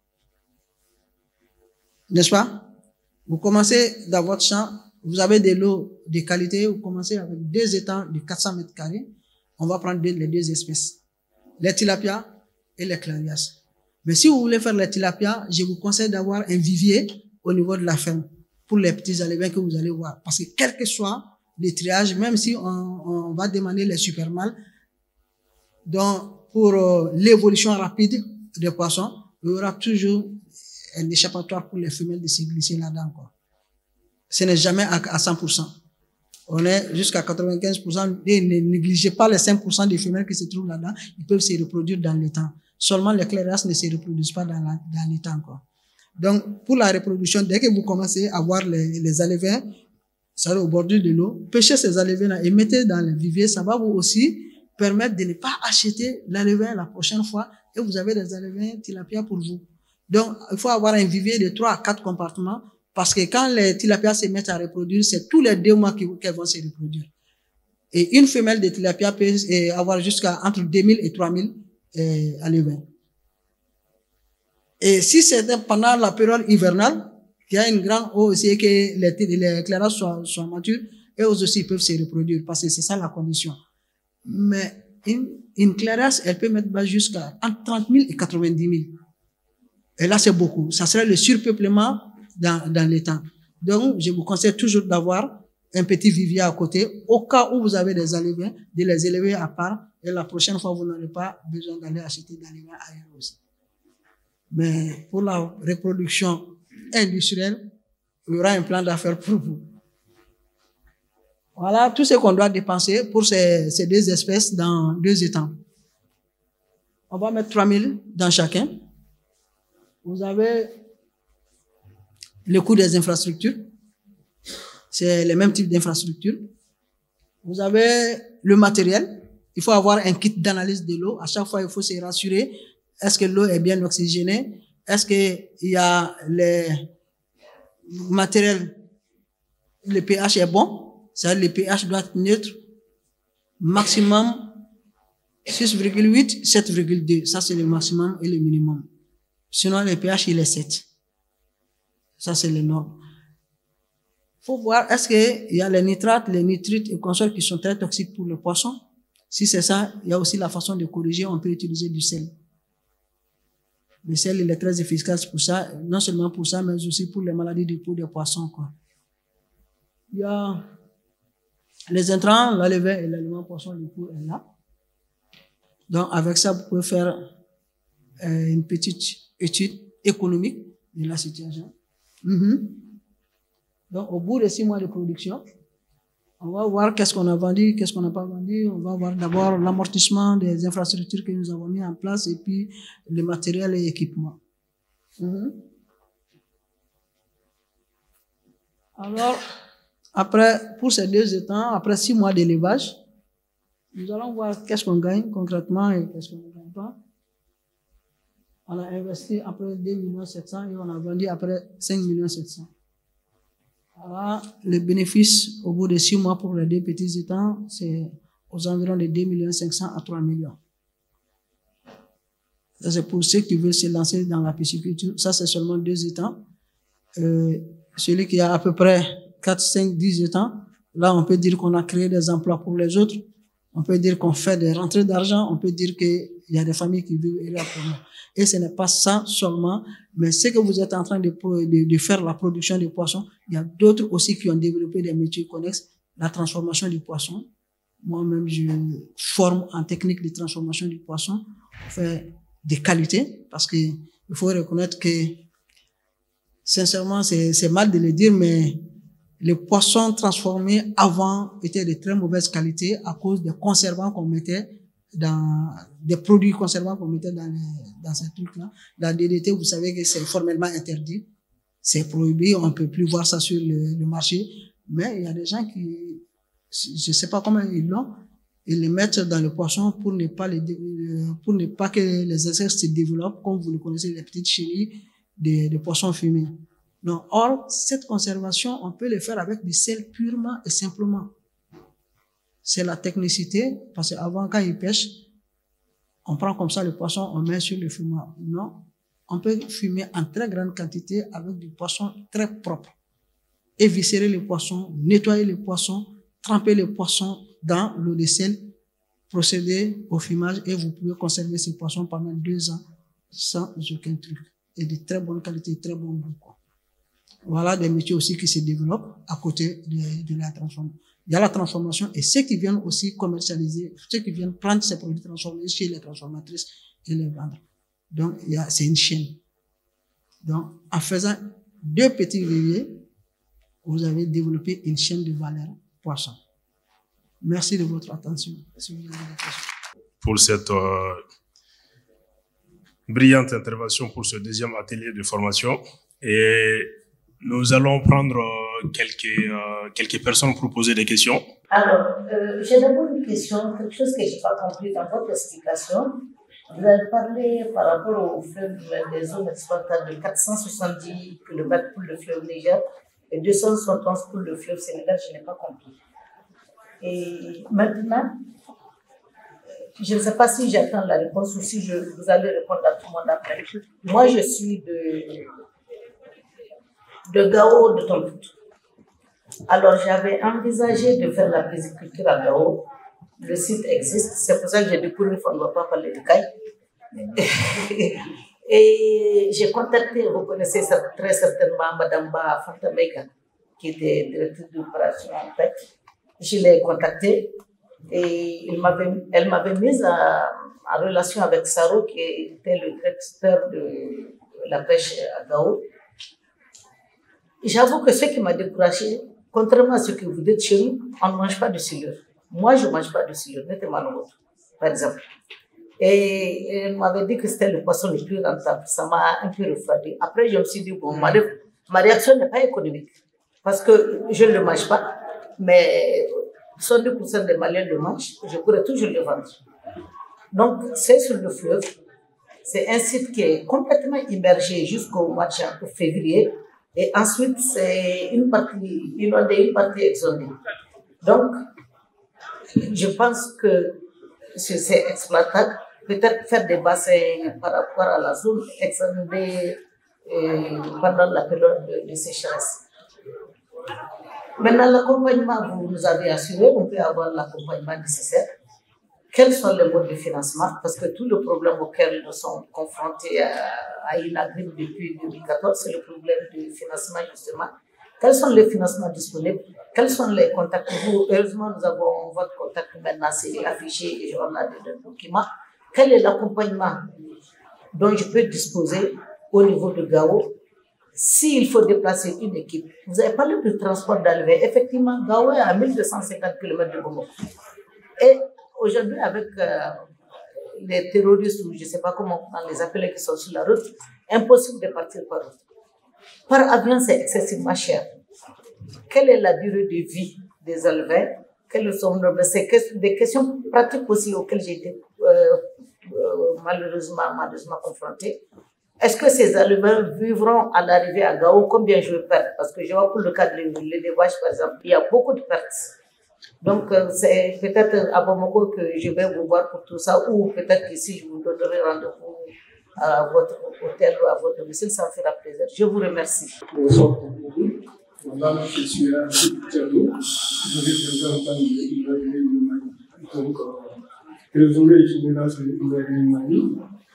N'est-ce pas? Vous commencez dans votre champ, vous avez des lots de qualité, vous commencez avec 2 étangs de 400 mètres carrés. On va prendre les 2 espèces. Les tilapias et les clarias. Mais si vous voulez faire les tilapias, je vous conseille d'avoir un vivier au niveau de la ferme pour les petits alevins que vous allez voir. Parce que quel que soit le triage, même si on va demander les super mâles, donc pour l'évolution rapide des poissons, il y aura toujours un échappatoire pour les femelles de se glisser là-dedans, quoi. Ce n'est jamais à 100%. On est jusqu'à 95%. Et ne négligez pas les 5% des femelles qui se trouvent là-dedans. Ils peuvent se reproduire dans le temps. Seulement les clairas ne se reproduisent pas dans le temps, quoi. Donc, pour la reproduction, dès que vous commencez à voir les alevins, ça va au bord de l'eau, pêchez ces alevins-là et mettez dans le vivier. Ça va vous aussi permettre de ne pas acheter l'alevin la prochaine fois et vous avez des alevins tilapia pour vous. Donc, il faut avoir un vivier de 3 à 4 compartiments. Parce que quand les tilapias se mettent à reproduire, c'est tous les 2 mois qu'elles vont se reproduire. Et une femelle de tilapia peut avoir jusqu'à entre 2000 et 3000 alevins. Et si c'est pendant la période hivernale, il y a une grande eau aussi et que les clairas soient matures, eux aussi peuvent se reproduire parce que c'est ça la condition. Mais une clairasse, elle peut mettre jusqu'à entre 30 000 et 90 000. Et là, c'est beaucoup. Ça serait le surpeuplement dans les temps. Donc, je vous conseille toujours d'avoir un petit vivier à côté, au cas où vous avez des alevins, de les élever à part, et la prochaine fois, vous n'aurez pas besoin d'aller acheter d'alevins ailleurs aussi. Mais pour la reproduction industrielle, il y aura un plan d'affaires pour vous. Voilà tout ce qu'on doit dépenser pour ces 2 espèces dans 2 étangs. On va mettre 3000 dans chacun. Vous avez le coût des infrastructures, c'est le même type d'infrastructure. Vous avez le matériel. Il faut avoir un kit d'analyse de l'eau. À chaque fois, il faut se rassurer. Est-ce que l'eau est bien oxygénée? Est-ce qu'il y a le matériel, le pH est bon? C'est-à-dire le pH doit être neutre. Maximum 6,8, 7,2. Ça, c'est le maximum et le minimum. Sinon, le pH, il est 7. Ça, c'est les normes. Il faut voir, est-ce qu'il y a les nitrates, les nitrites et consorts qui sont très toxiques pour le poisson? Si c'est ça, il y a aussi la façon de corriger. On peut utiliser du sel. Le sel, il est très efficace pour ça. Non seulement pour ça, mais aussi pour les maladies de peau des poissons, quoi. Il y a les intrants, l'alevin et l'aliment poisson, du coup, est là. Donc, avec ça, vous pouvez faire une petite étude économique de la situation. Donc, au bout de 6 mois de production, on va voir qu'est-ce qu'on a vendu, qu'est-ce qu'on n'a pas vendu. On va voir d'abord l'amortissement des infrastructures que nous avons mis en place et puis le matériel et l'équipement. Alors, après, pour ces 2 étangs, après 6 mois d'élevage, nous allons voir qu'est-ce qu'on gagne concrètement et qu'est-ce qu'on ne gagne pas. On a investi après 2 700 000 et on a vendu après 5 700 000. Voilà, le bénéfice au bout de 6 mois pour les 2 petits étangs, c'est aux environs de 2 500 000 à 3 millions. Ça, c'est pour ceux qui veulent se lancer dans la pisciculture. Ça, c'est seulement 2 étangs. Celui qui a à peu près 4, 5, 10 étangs, là, on peut dire qu'on a créé des emplois pour les autres. On peut dire qu'on fait des rentrées d'argent, on peut dire qu'il y a des familles qui vivent énormément. Et ce n'est pas ça seulement, mais ce que vous êtes en train de faire, la production de poissons, il y a d'autres aussi qui ont développé des métiers connexes, la transformation du poisson. Moi-même, je forme en technique de transformation du poisson, on fait des qualités, parce que il faut reconnaître que, sincèrement, c'est mal de le dire, mais les poissons transformés avant étaient de très mauvaise qualité à cause des conservants qu'on mettait des produits conservants qu'on mettait dans ces trucs-là. La DDT, vous savez que c'est formellement interdit. C'est prohibé, on ne peut plus voir ça sur le marché. Mais il y a des gens qui, je ne sais pas comment ils l'ont, ils les mettent dans le poisson pour ne pas que les insectes se développent, comme vous le connaissez, les petites chenilles des poissons fumés. Donc, or, cette conservation, on peut le faire avec du sel purement et simplement. C'est la technicité, parce qu'avant, quand ils pêchent, on prend comme ça le poisson, on met sur le fumoir. Non, on peut fumer en très grande quantité avec du poisson très propre. Éviscérer les poissons, nettoyer les poissons, tremper les poissons dans l'eau de sel, procéder au fumage et vous pouvez conserver ces poissons pendant 2 ans sans aucun truc. Et de très bonne qualité, très bon goût. Voilà des métiers aussi qui se développent à côté de la transformation. Il y a la transformation et ceux qui viennent aussi commercialiser, ceux qui viennent prendre ces produits transformés chez les transformatrices et les vendre. Donc, c'est une chaîne. Donc, en faisant 2 petits leviers, vous avez développé une chaîne de valeur poisson. Merci de votre attention. Si vous avez des questions. Pour cette brillante intervention pour ce deuxième atelier de formation. Et nous allons prendre quelques personnes pour poser des questions. Alors, j'ai d'abord une question, quelque chose que je n'ai pas compris dans votre explication. Vous avez parlé par rapport au fleuve des zones exploitables de 470 km pour le fleuve Niger et 271 pour le fleuve Sénégal, je n'ai pas compris. Et maintenant, je ne sais pas si j'attends la réponse ou si vous allez répondre à tout le monde après. Moi, je suis de Gao de Tombouctou. Alors, j'avais envisagé de faire la pisciculture à Gao. Le site existe, c'est pour ça que j'ai découvert qu'on ne va pas parler de caille. Et j'ai contacté, vous connaissez très certainement Madame Ba Fantamega, qui était directrice d'opération en fait. Je l'ai contactée et elle m'avait mise en relation avec Saro, qui était le directeur de la pêche à Gao. J'avoue que ce qui m'a découragée, contrairement à ce que vous dites chez nous, on ne mange pas de silure. Moi, je ne mange pas de silure, mettez-moi le vôtre, par exemple. Et elle m'avait dit que c'était le poisson le plus rentable. Ça m'a un peu refroidi. Après, je me suis dit, bon, ma réaction n'est pas économique. Parce que je ne le mange pas, mais 70% des Maliens le mangent, je pourrais toujours le vendre. Donc, c'est sur le fleuve. C'est un site qui est complètement immergé jusqu'au mois de février. Et ensuite, c'est une partie exonée. Donc, je pense que c'est exploitable. Peut-être faire des bassins par rapport à la zone exonée pendant la période de sécheresse. Maintenant, l'accompagnement, vous nous avez assuré, on peut avoir l'accompagnement nécessaire. Quels sont les modes de financement? Parce que tout le problème auquel nous sommes confrontés à Inagrim depuis 2014, c'est le problème du financement, justement. Quels sont les financements disponibles? Quels sont les contacts? Heureusement, nous avons votre contact maintenant, c'est affiché et on a des documents. Quel est l'accompagnement dont je peux disposer au niveau de Gao s'il faut déplacer une équipe? Vous avez parlé du transport d'Alvé. Effectivement, Gao est à 1250 km de Bamako. Et aujourd'hui, avec les terroristes, ou je ne sais pas comment on les appelle, qui sont sur la route, impossible de partir par route. Par avion, c'est excessivement cher. Quelle est la durée de vie des éleveurs? Quelles sont des questions pratiques aussi auxquelles j'ai été malheureusement confrontée. Est-ce que ces éleveurs vivront à l'arrivée à Gao? Combien je vais perdre? Parce que je vois pour le cas de l'élevage, par exemple, il y a beaucoup de pertes. Donc, c'est peut-être à Bamako que je vais vous voir pour tout ça, ou peut-être qu'ici, je vous donnerai rendez-vous à votre hôtel ou à votre domicile, ça me fera plaisir. Je vous remercie. Bonsoir pour vous. Madame, je suis un Diallo, je représente le Mali. Donc, trésorier général de Inagrim Mali.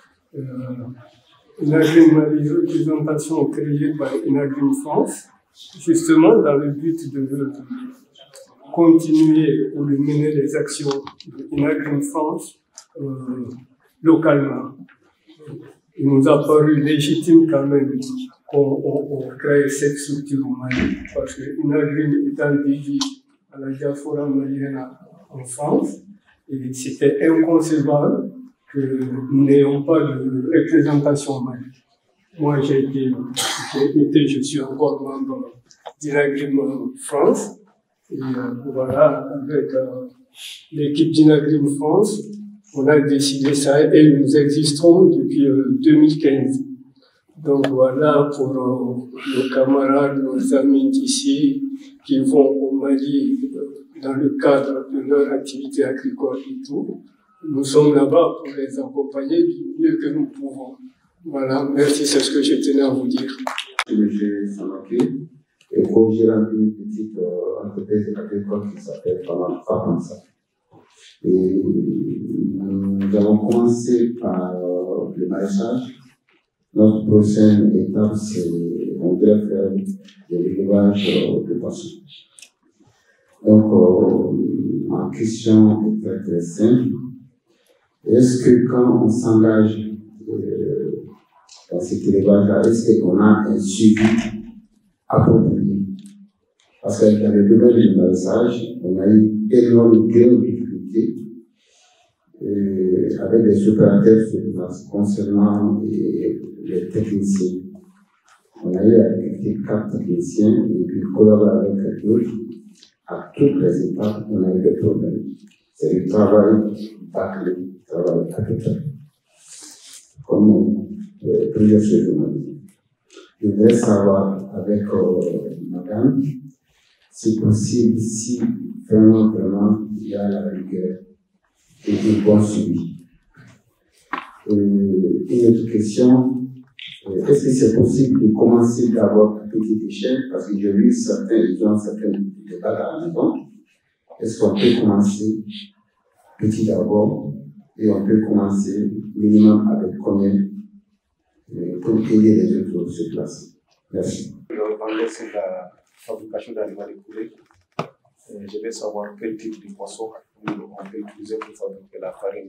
Inagrim Mali, représentation créée par Inagrim France, justement dans le but de continuer ou de mener les actions d'Inagrim France localement. Il nous a paru légitime quand même qu'on crée cette structure au Mali, parce que Inagrim étant dédié à la diaspora malienne en France, et c'était inconcevable que nous n'ayons pas de représentation au Mali. Moi, je suis encore membre d'Inagrim France, et voilà, avec l'équipe d'Inagrim France, on a décidé ça et nous existons depuis 2015. Donc voilà pour nos camarades, nos amis d'ici qui vont au Mali dans le cadre de leur activité agricole et tout. Nous sommes là-bas pour les accompagner du mieux que nous pouvons. Voilà, merci, c'est ce que je tenais à vous dire. M. Samake, et comme j'ai rempli une petite entreprise agricole qui s'appelle Famansa. Et nous avons commencé par le maraîchage. Notre prochaine étape, c'est on doit faire de l'élevage de poissons. Donc, ma question est très très simple. Est-ce que quand on s'engage dans cet élevage-là, est-ce qu'on a un suivi approprié? Parce que dans le domaine du maraîchage, on a eu énormément de difficultés avec les opérateurs sur place concernant les techniciens. On a eu à recruter 4 techniciens et puis collaborer avec eux. À toutes les étapes, on a eu des problèmes. C'est le travail bâclé, le travail capital. Comme plusieurs choses m'ont dit. Je voudrais savoir avec madame, si possible, si vraiment il y a la rigueur et un bon suivi. Une autre question, est-ce que c'est possible de commencer d'abord à petite échelle, parce que j'ai vu certains, ils ont certains débats à la maison. Est-ce qu'on peut commencer petit d'abord et on peut commencer minimum avec combien pour aider les autres sur place? Merci. Je vais parler sur la fabrication d'aliments écoulés. Je vais savoir quel type de poisson on peut utiliser pour fabriquer la farine.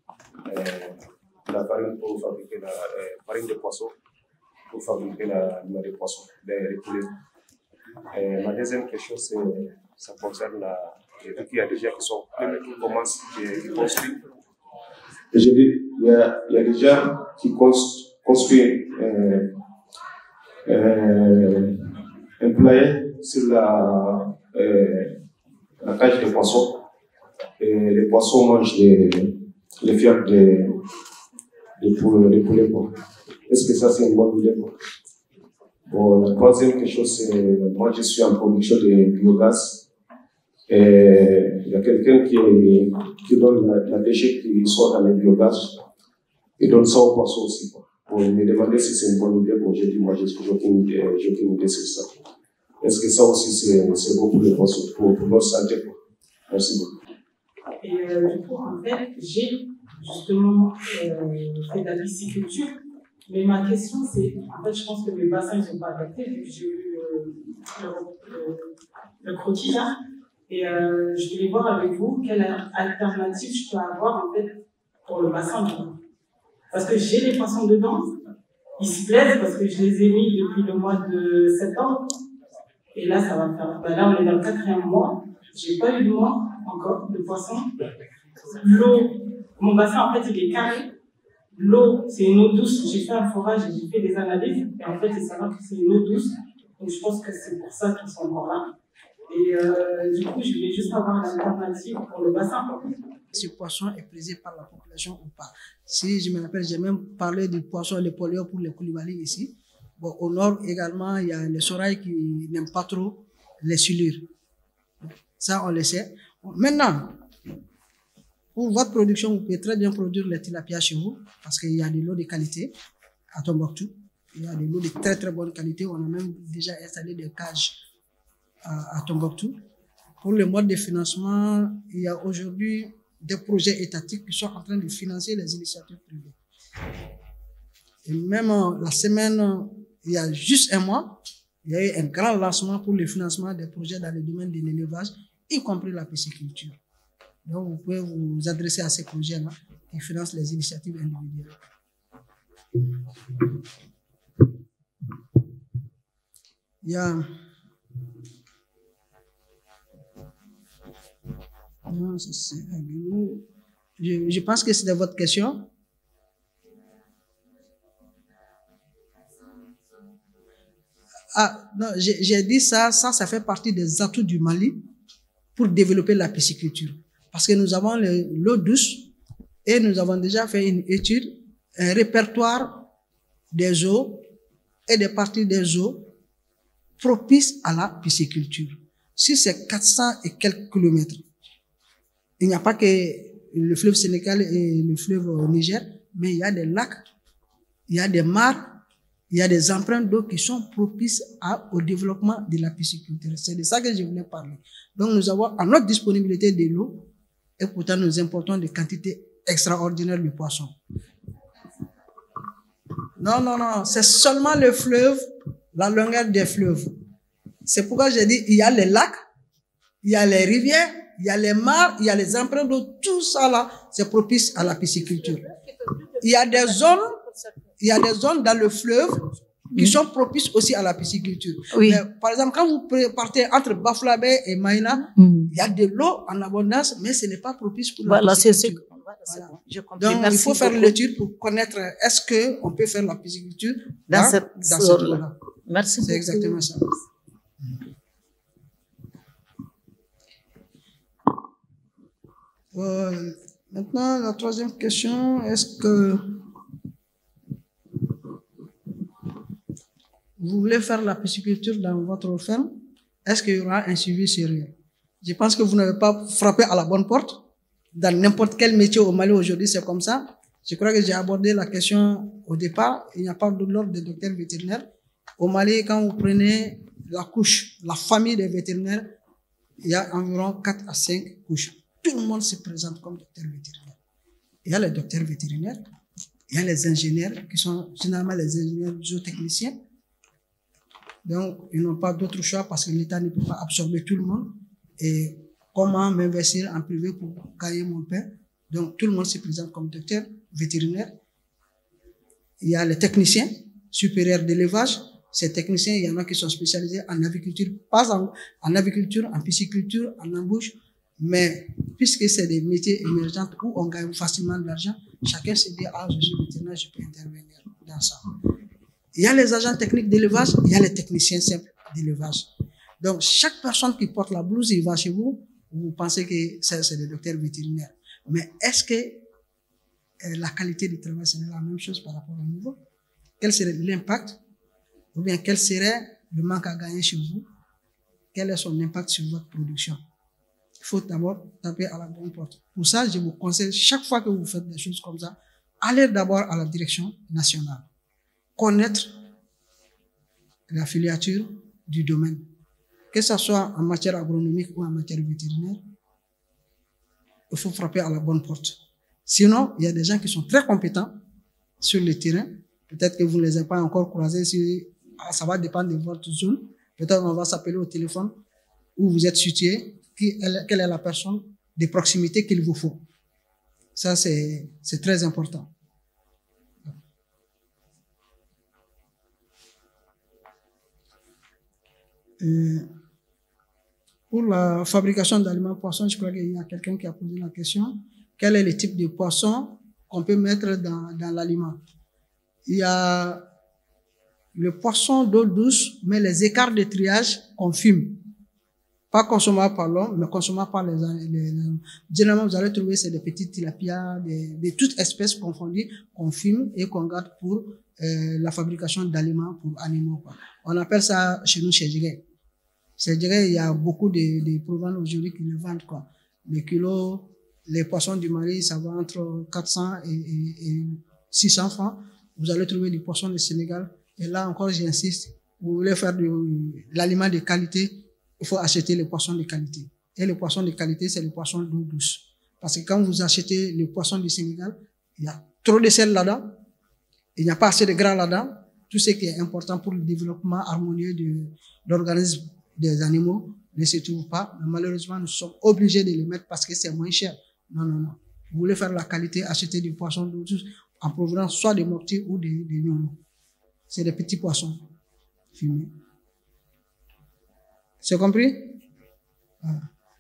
La farine pour fabriquer la farine de poisson, pour fabriquer l'aliment de poisson, les poulets. Ma deuxième question, ça concerne les trucs qu'il y a déjà qui sont qui commencent, qui construisent. Je dis, il y a déjà qui construisent un poulailler sur la cage de poissons. Et les poissons mangent les fientes des poulets. Est-ce que ça, c'est une bonne idée? Bon, la troisième question, c'est moi, je suis en production de biogaz. Et il y a quelqu'un qui donne la déchet qui sort dans le biogaz. Il donne ça aux poissons aussi. Bon, il me demandait si c'est une bonne idée. Bon, j'ai dit, moi, j'ai aucune idée sur ça. Est-ce que ça aussi, c'est bon pour les poissons, pour leur santé? Merci beaucoup. Et du coup, en fait, j'ai justement fait de la pisciculture. Mais ma question, c'est, en fait, je pense que mes bassins, ils ne sont pas adaptés, vu que j'ai eu le croquis là. Et je voulais voir avec vous quelle alternative je peux avoir, en fait, pour le bassin. Parce que j'ai les poissons dedans, ils se plaisent parce que je les ai mis depuis le mois de septembre. Et là, ça va faire. Ben là, on est dans le 4e mois. J'ai pas eu de mois encore de poissons. L'eau, mon bassin, en fait, il est carré. L'eau, c'est une eau douce. J'ai fait un forage et j'ai fait des analyses. Et en fait, il s'avère que c'est une eau douce. Donc, je pense que c'est pour ça qu'ils sont encore là. Et du coup, je voulais juste avoir une alternative pour le bassin. Ce poisson est prisé par la population ou pas. Si je me rappelle, j'ai même parlé du poisson, le polio pour les Koulibaly ici. Bon, au nord également, il y a les Sorailles qui n'aiment pas trop les silures. Ça, on le sait. Maintenant, pour votre production, vous pouvez très bien produire les tilapia chez vous, parce qu'il y a de l'eau de qualité à Tombouctou. Il y a de l'eau de très très bonne qualité. On a même déjà installé des cages à Tombouctou. Pour le mode de financement, il y a aujourd'hui des projets étatiques qui sont en train de financer les initiatives privées. Et même la semaine, il y a juste un mois, il y a eu un grand lancement pour le financement des projets dans le domaine de l'élevage, y compris la pisciculture. Donc, vous pouvez vous adresser à ces projets-là qui financent les initiatives individuelles. Il y a... Non, ça c'est... Je pense que c'était votre question. Ah, non, j'ai dit ça fait partie des atouts du Mali pour développer la pisciculture. Parce que nous avons l'eau douce et nous avons déjà fait une étude, un répertoire des eaux et des parties des eaux propices à la pisciculture. Sur ces 400 et quelques kilomètres, il n'y a pas que le fleuve Sénégal et le fleuve Niger, mais il y a des lacs, il y a des mares, il y a des empreintes d'eau qui sont propices au développement de la pisciculture. C'est de ça que je voulais parler. Donc nous avons à notre disponibilité de l'eau et pourtant nous importons des quantités extraordinaires de poissons. Non, c'est seulement le fleuve, la longueur des fleuves. C'est pourquoi j'ai dit, il y a les lacs, il y a les rivières, il y a les mares, il y a les empreintes d'eau, tout ça là, c'est propice à la pisciculture. Il y a des zones dans le fleuve qui sont propices aussi à la pisciculture. Oui. Mais, par exemple, quand vous partez entre Bafoussam et Maïna, il y a de l'eau en abondance, mais ce n'est pas propice pour la pisciculture. Voilà. Donc, il faut faire l'étude pour connaître est-ce qu'on peut faire la pisciculture dans cette zone-là. Merci beaucoup. C'est exactement ça. Maintenant, la troisième question, est-ce que vous voulez faire la pisciculture dans votre ferme? Est-ce qu'il y aura un suivi sérieux? Je pense que vous n'avez pas frappé à la bonne porte. Dans n'importe quel métier au Mali aujourd'hui, c'est comme ça. Je crois que j'ai abordé la question au départ. Il n'y a pas de l'ordre des docteurs vétérinaires. Au Mali, quand vous prenez la couche, la famille des vétérinaires, il y a environ 4 à 5 couches. Tout le monde se présente comme docteur vétérinaire. Il y a les docteurs vétérinaires, il y a les ingénieurs qui sont généralement les ingénieurs zootechniciens. Donc, ils n'ont pas d'autre choix parce que l'État ne peut pas absorber tout le monde. Et comment m'investir en privé pour gagner mon pain? Donc, tout le monde se présente comme docteur vétérinaire. Il y a les techniciens supérieurs d'élevage. Ces techniciens, il y en a qui sont spécialisés en aviculture, pas en aviculture, en pisciculture, en embouche. Mais puisque c'est des métiers émergents où on gagne facilement de l'argent, chacun se dit, ah, je suis vétérinaire, je peux intervenir dans ça. Il y a les agents techniques d'élevage, il y a les techniciens simples d'élevage. Donc, chaque personne qui porte la blouse, il va chez vous, vous pensez que c'est des docteurs vétérinaires. Mais est-ce que la qualité du travail, c'est la même chose par rapport au niveau? Quel serait l'impact? Ou bien quel serait le manque à gagner chez vous? Quel est son impact sur votre production? Il faut d'abord taper à la bonne porte. Pour ça, je vous conseille, chaque fois que vous faites des choses comme ça, allez d'abord à la direction nationale. Connaître la filiature du domaine. Que ce soit en matière agronomique ou en matière vétérinaire, il faut frapper à la bonne porte. Sinon, il y a des gens qui sont très compétents sur le terrain. Peut-être que vous ne les avez pas encore croisés. Ça va dépendre de votre zone. Peut-être qu'on va s'appeler au téléphone où vous êtes situé. Quelle est la personne de proximité qu'il vous faut. Ça, c'est très important. Pour la fabrication d'aliments poissons, je crois qu'il y a quelqu'un qui a posé la question. Quel est le type de poisson qu'on peut mettre dans l'aliment? Il y a le poisson d'eau douce, mais les écarts de triage qu'on fume. Pas consommable par l'homme, mais consommable par les généralement, vous allez trouver c'est des petites tilapias, de toutes espèces confondues qu'on fume et qu'on garde pour la fabrication d'aliments pour animaux, quoi. On appelle ça chez nous Chéjigé. Chéjigé, il y a beaucoup de provinces aujourd'hui qui le vendent, quoi. Les kilos, les poissons du Mali, ça va entre 400 et 600 francs. Vous allez trouver du poisson du Sénégal. Et là encore, j'insiste, vous voulez faire de l'aliment de qualité, il faut acheter les poissons de qualité. Et les poissons de qualité, c'est les poissons d'eau douce. Parce que quand vous achetez le poisson du Sénégal, il y a trop de sel là-dedans, il n'y a pas assez de gras là-dedans. Tout ce qui est important pour le développement harmonieux de l'organisme des animaux ne se trouve pas. Mais malheureusement, nous sommes obligés de les mettre parce que c'est moins cher. Non, non, non. Vous voulez faire la qualité, acheter du poisson en provenance soit des mortiers ou des gnômes. C'est des petits poissons fumés. C'est compris? Voilà.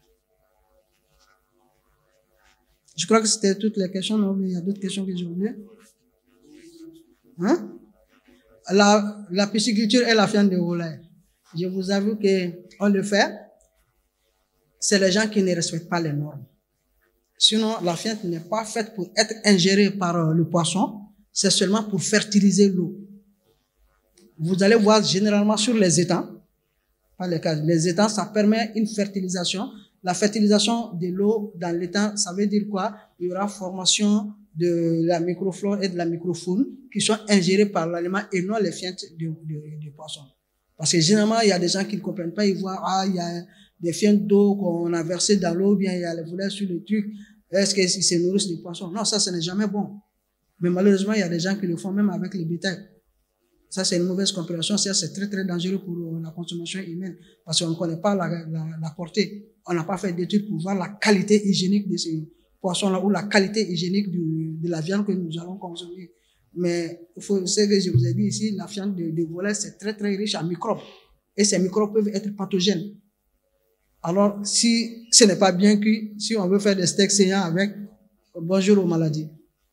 Je crois que c'était toutes les questions, non, mais il y a d'autres questions que j'ai oubliées. Hein? La pisciculture et la viande de volaille. Je vous avoue qu'on le fait. C'est les gens qui ne respectent pas les normes. Sinon, la viande n'est pas faite pour être ingérée par le poisson. C'est seulement pour fertiliser l'eau. Vous allez voir généralement sur les étangs. Pas les cages. Les étangs, ça permet une fertilisation. La fertilisation de l'eau dans l'étang, ça veut dire quoi? Il y aura formation de la microflore et de la microfaune qui sont ingérées par l'aliment et non les fientes de poissons. Parce que généralement, il y a des gens qui ne comprennent pas, ils voient, il y a des fientes d'eau qu'on a versées dans l'eau, bien il y a les volailles sur le truc, est-ce qu'ils se nourrissent des poissons? Non, ça, ce n'est jamais bon. Mais malheureusement, il y a des gens qui le font même avec les bétails. Ça, c'est une mauvaise compréhension, c'est très très dangereux pour la consommation humaine parce qu'on ne connaît pas la portée. On n'a pas fait d'études pour voir la qualité hygiénique de ces poissons-là ou la qualité hygiénique de la viande que nous allons consommer. Mais ce que je vous ai dit ici, la viande de volaille, c'est très très riche en microbes. Et ces microbes peuvent être pathogènes. Alors, si ce n'est pas bien cuit, si on veut faire des steaks saignants avec, bonjour aux maladies.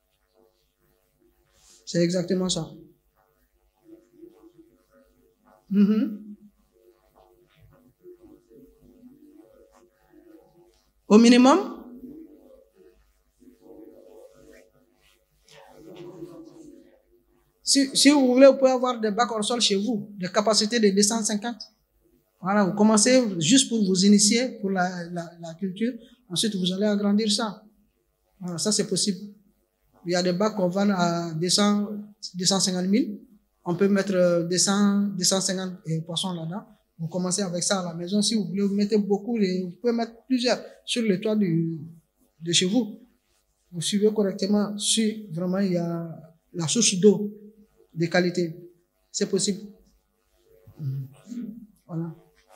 C'est exactement ça. Au minimum, si vous voulez, vous pouvez avoir des bacs hors sol chez vous, de capacité de 250. Voilà, vous commencez juste pour vous initier pour la culture. Ensuite, vous allez agrandir ça. Voilà, ça c'est possible. Il y a des bacs qu'on vend à 250 000. On peut mettre 250 poissons là-dedans. Vous commencez avec ça à la maison. Si vous voulez, vous mettez beaucoup, vous pouvez mettre plusieurs sur le toit de chez vous. Vous suivez correctement si vraiment il y a la source d'eau de qualité. C'est possible. Voilà.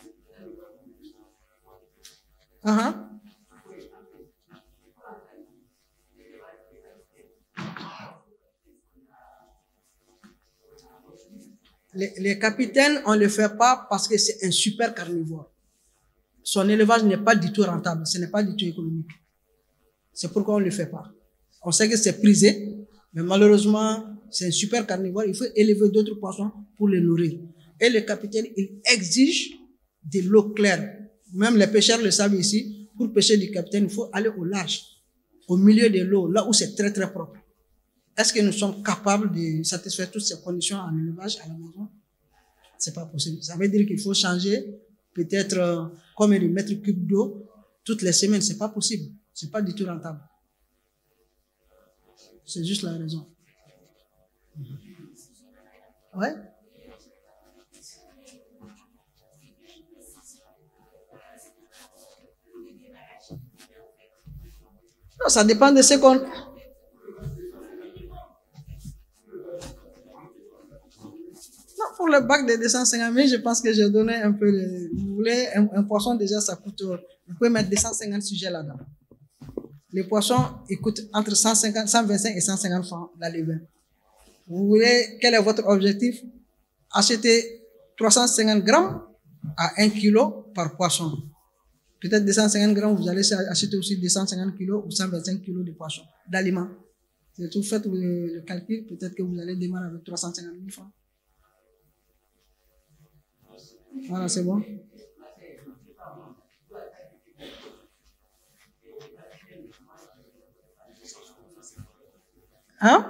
Les capitaines, on ne le fait pas parce que c'est un super carnivore. Son élevage n'est pas du tout rentable, ce n'est pas du tout économique. C'est pourquoi on ne le fait pas. On sait que c'est prisé, mais malheureusement, c'est un super carnivore. Il faut élever d'autres poissons pour les nourrir. Et le capitaine, il exige de l'eau claire. Même les pêcheurs le savent ici. Pour pêcher du capitaine, il faut aller au large, au milieu de l'eau, là où c'est très très propre. Est-ce que nous sommes capables de satisfaire toutes ces conditions en élevage à la maison? C'est pas possible. Ça veut dire qu'il faut changer peut-être combien de mètres cubes d'eau toutes les semaines. C'est pas possible. C'est pas du tout rentable. C'est juste la raison. Ouais? Non, ça dépend de ce qu'on... Pour le bac de 250 000, je pense que j'ai donné un peu vous voulez, un poisson déjà, ça coûte, vous pouvez mettre 250 sujets là-dedans. Les poissons, ils coûtent entre 125 et 150 francs la levain. Vous voulez, quel est votre objectif? Acheter 350 grammes à 1 kilo par poisson. Peut-être 250 grammes, vous allez acheter aussi 250 kilos ou 125 kilos de poisson, d'aliments. Si vous faites le calcul, peut-être que vous allez démarrer avec 350 000 francs. Voilà, c'est bon. Hein?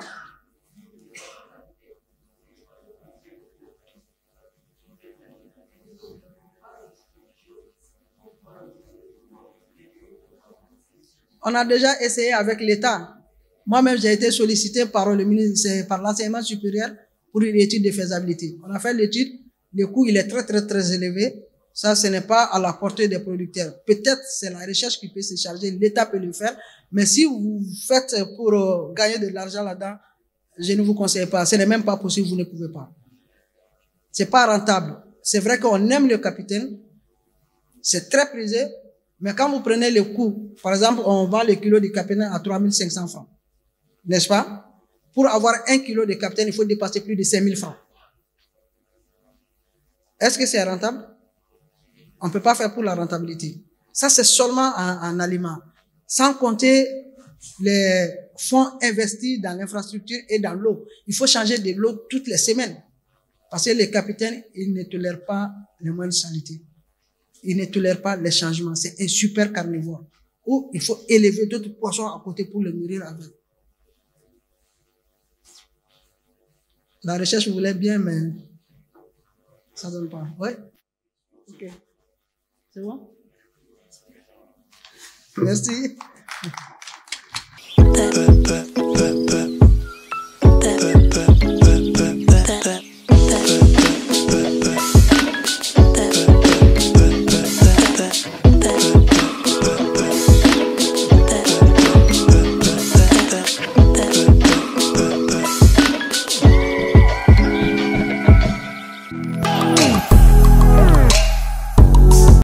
On a déjà essayé avec l'État. Moi-même, j'ai été sollicité par le ministre, par l'enseignement supérieur pour une étude de faisabilité. On a fait l'étude. Le coût, il est très, très, très élevé. Ça, ce n'est pas à la portée des producteurs. Peut-être c'est la recherche qui peut se charger, l'État peut le faire, mais si vous faites pour gagner de l'argent là-dedans, je ne vous conseille pas. Ce n'est même pas possible, vous ne pouvez pas. C'est pas rentable. C'est vrai qu'on aime le capitaine, c'est très prisé, mais quand vous prenez le coût, par exemple, on vend le kilo de capitaine à 3500 francs, n'est-ce pas? Pour avoir 1 kilo de capitaine, il faut dépasser plus de 5000 francs. Est-ce que c'est rentable? On ne peut pas faire pour la rentabilité. Ça, c'est seulement en aliments. Sans compter les fonds investis dans l'infrastructure et dans l'eau. Il faut changer de l'eau toutes les semaines. Parce que les capitaines, ils ne tolèrent pas les moindres saletés. Ils ne tolèrent pas les changements. C'est un super carnivore. Ou il faut élever d'autres poissons à côté pour les nourrir avec. La recherche voulait bien, mais ça ne donne pas. Oui? Ok. C'est bon? Merci.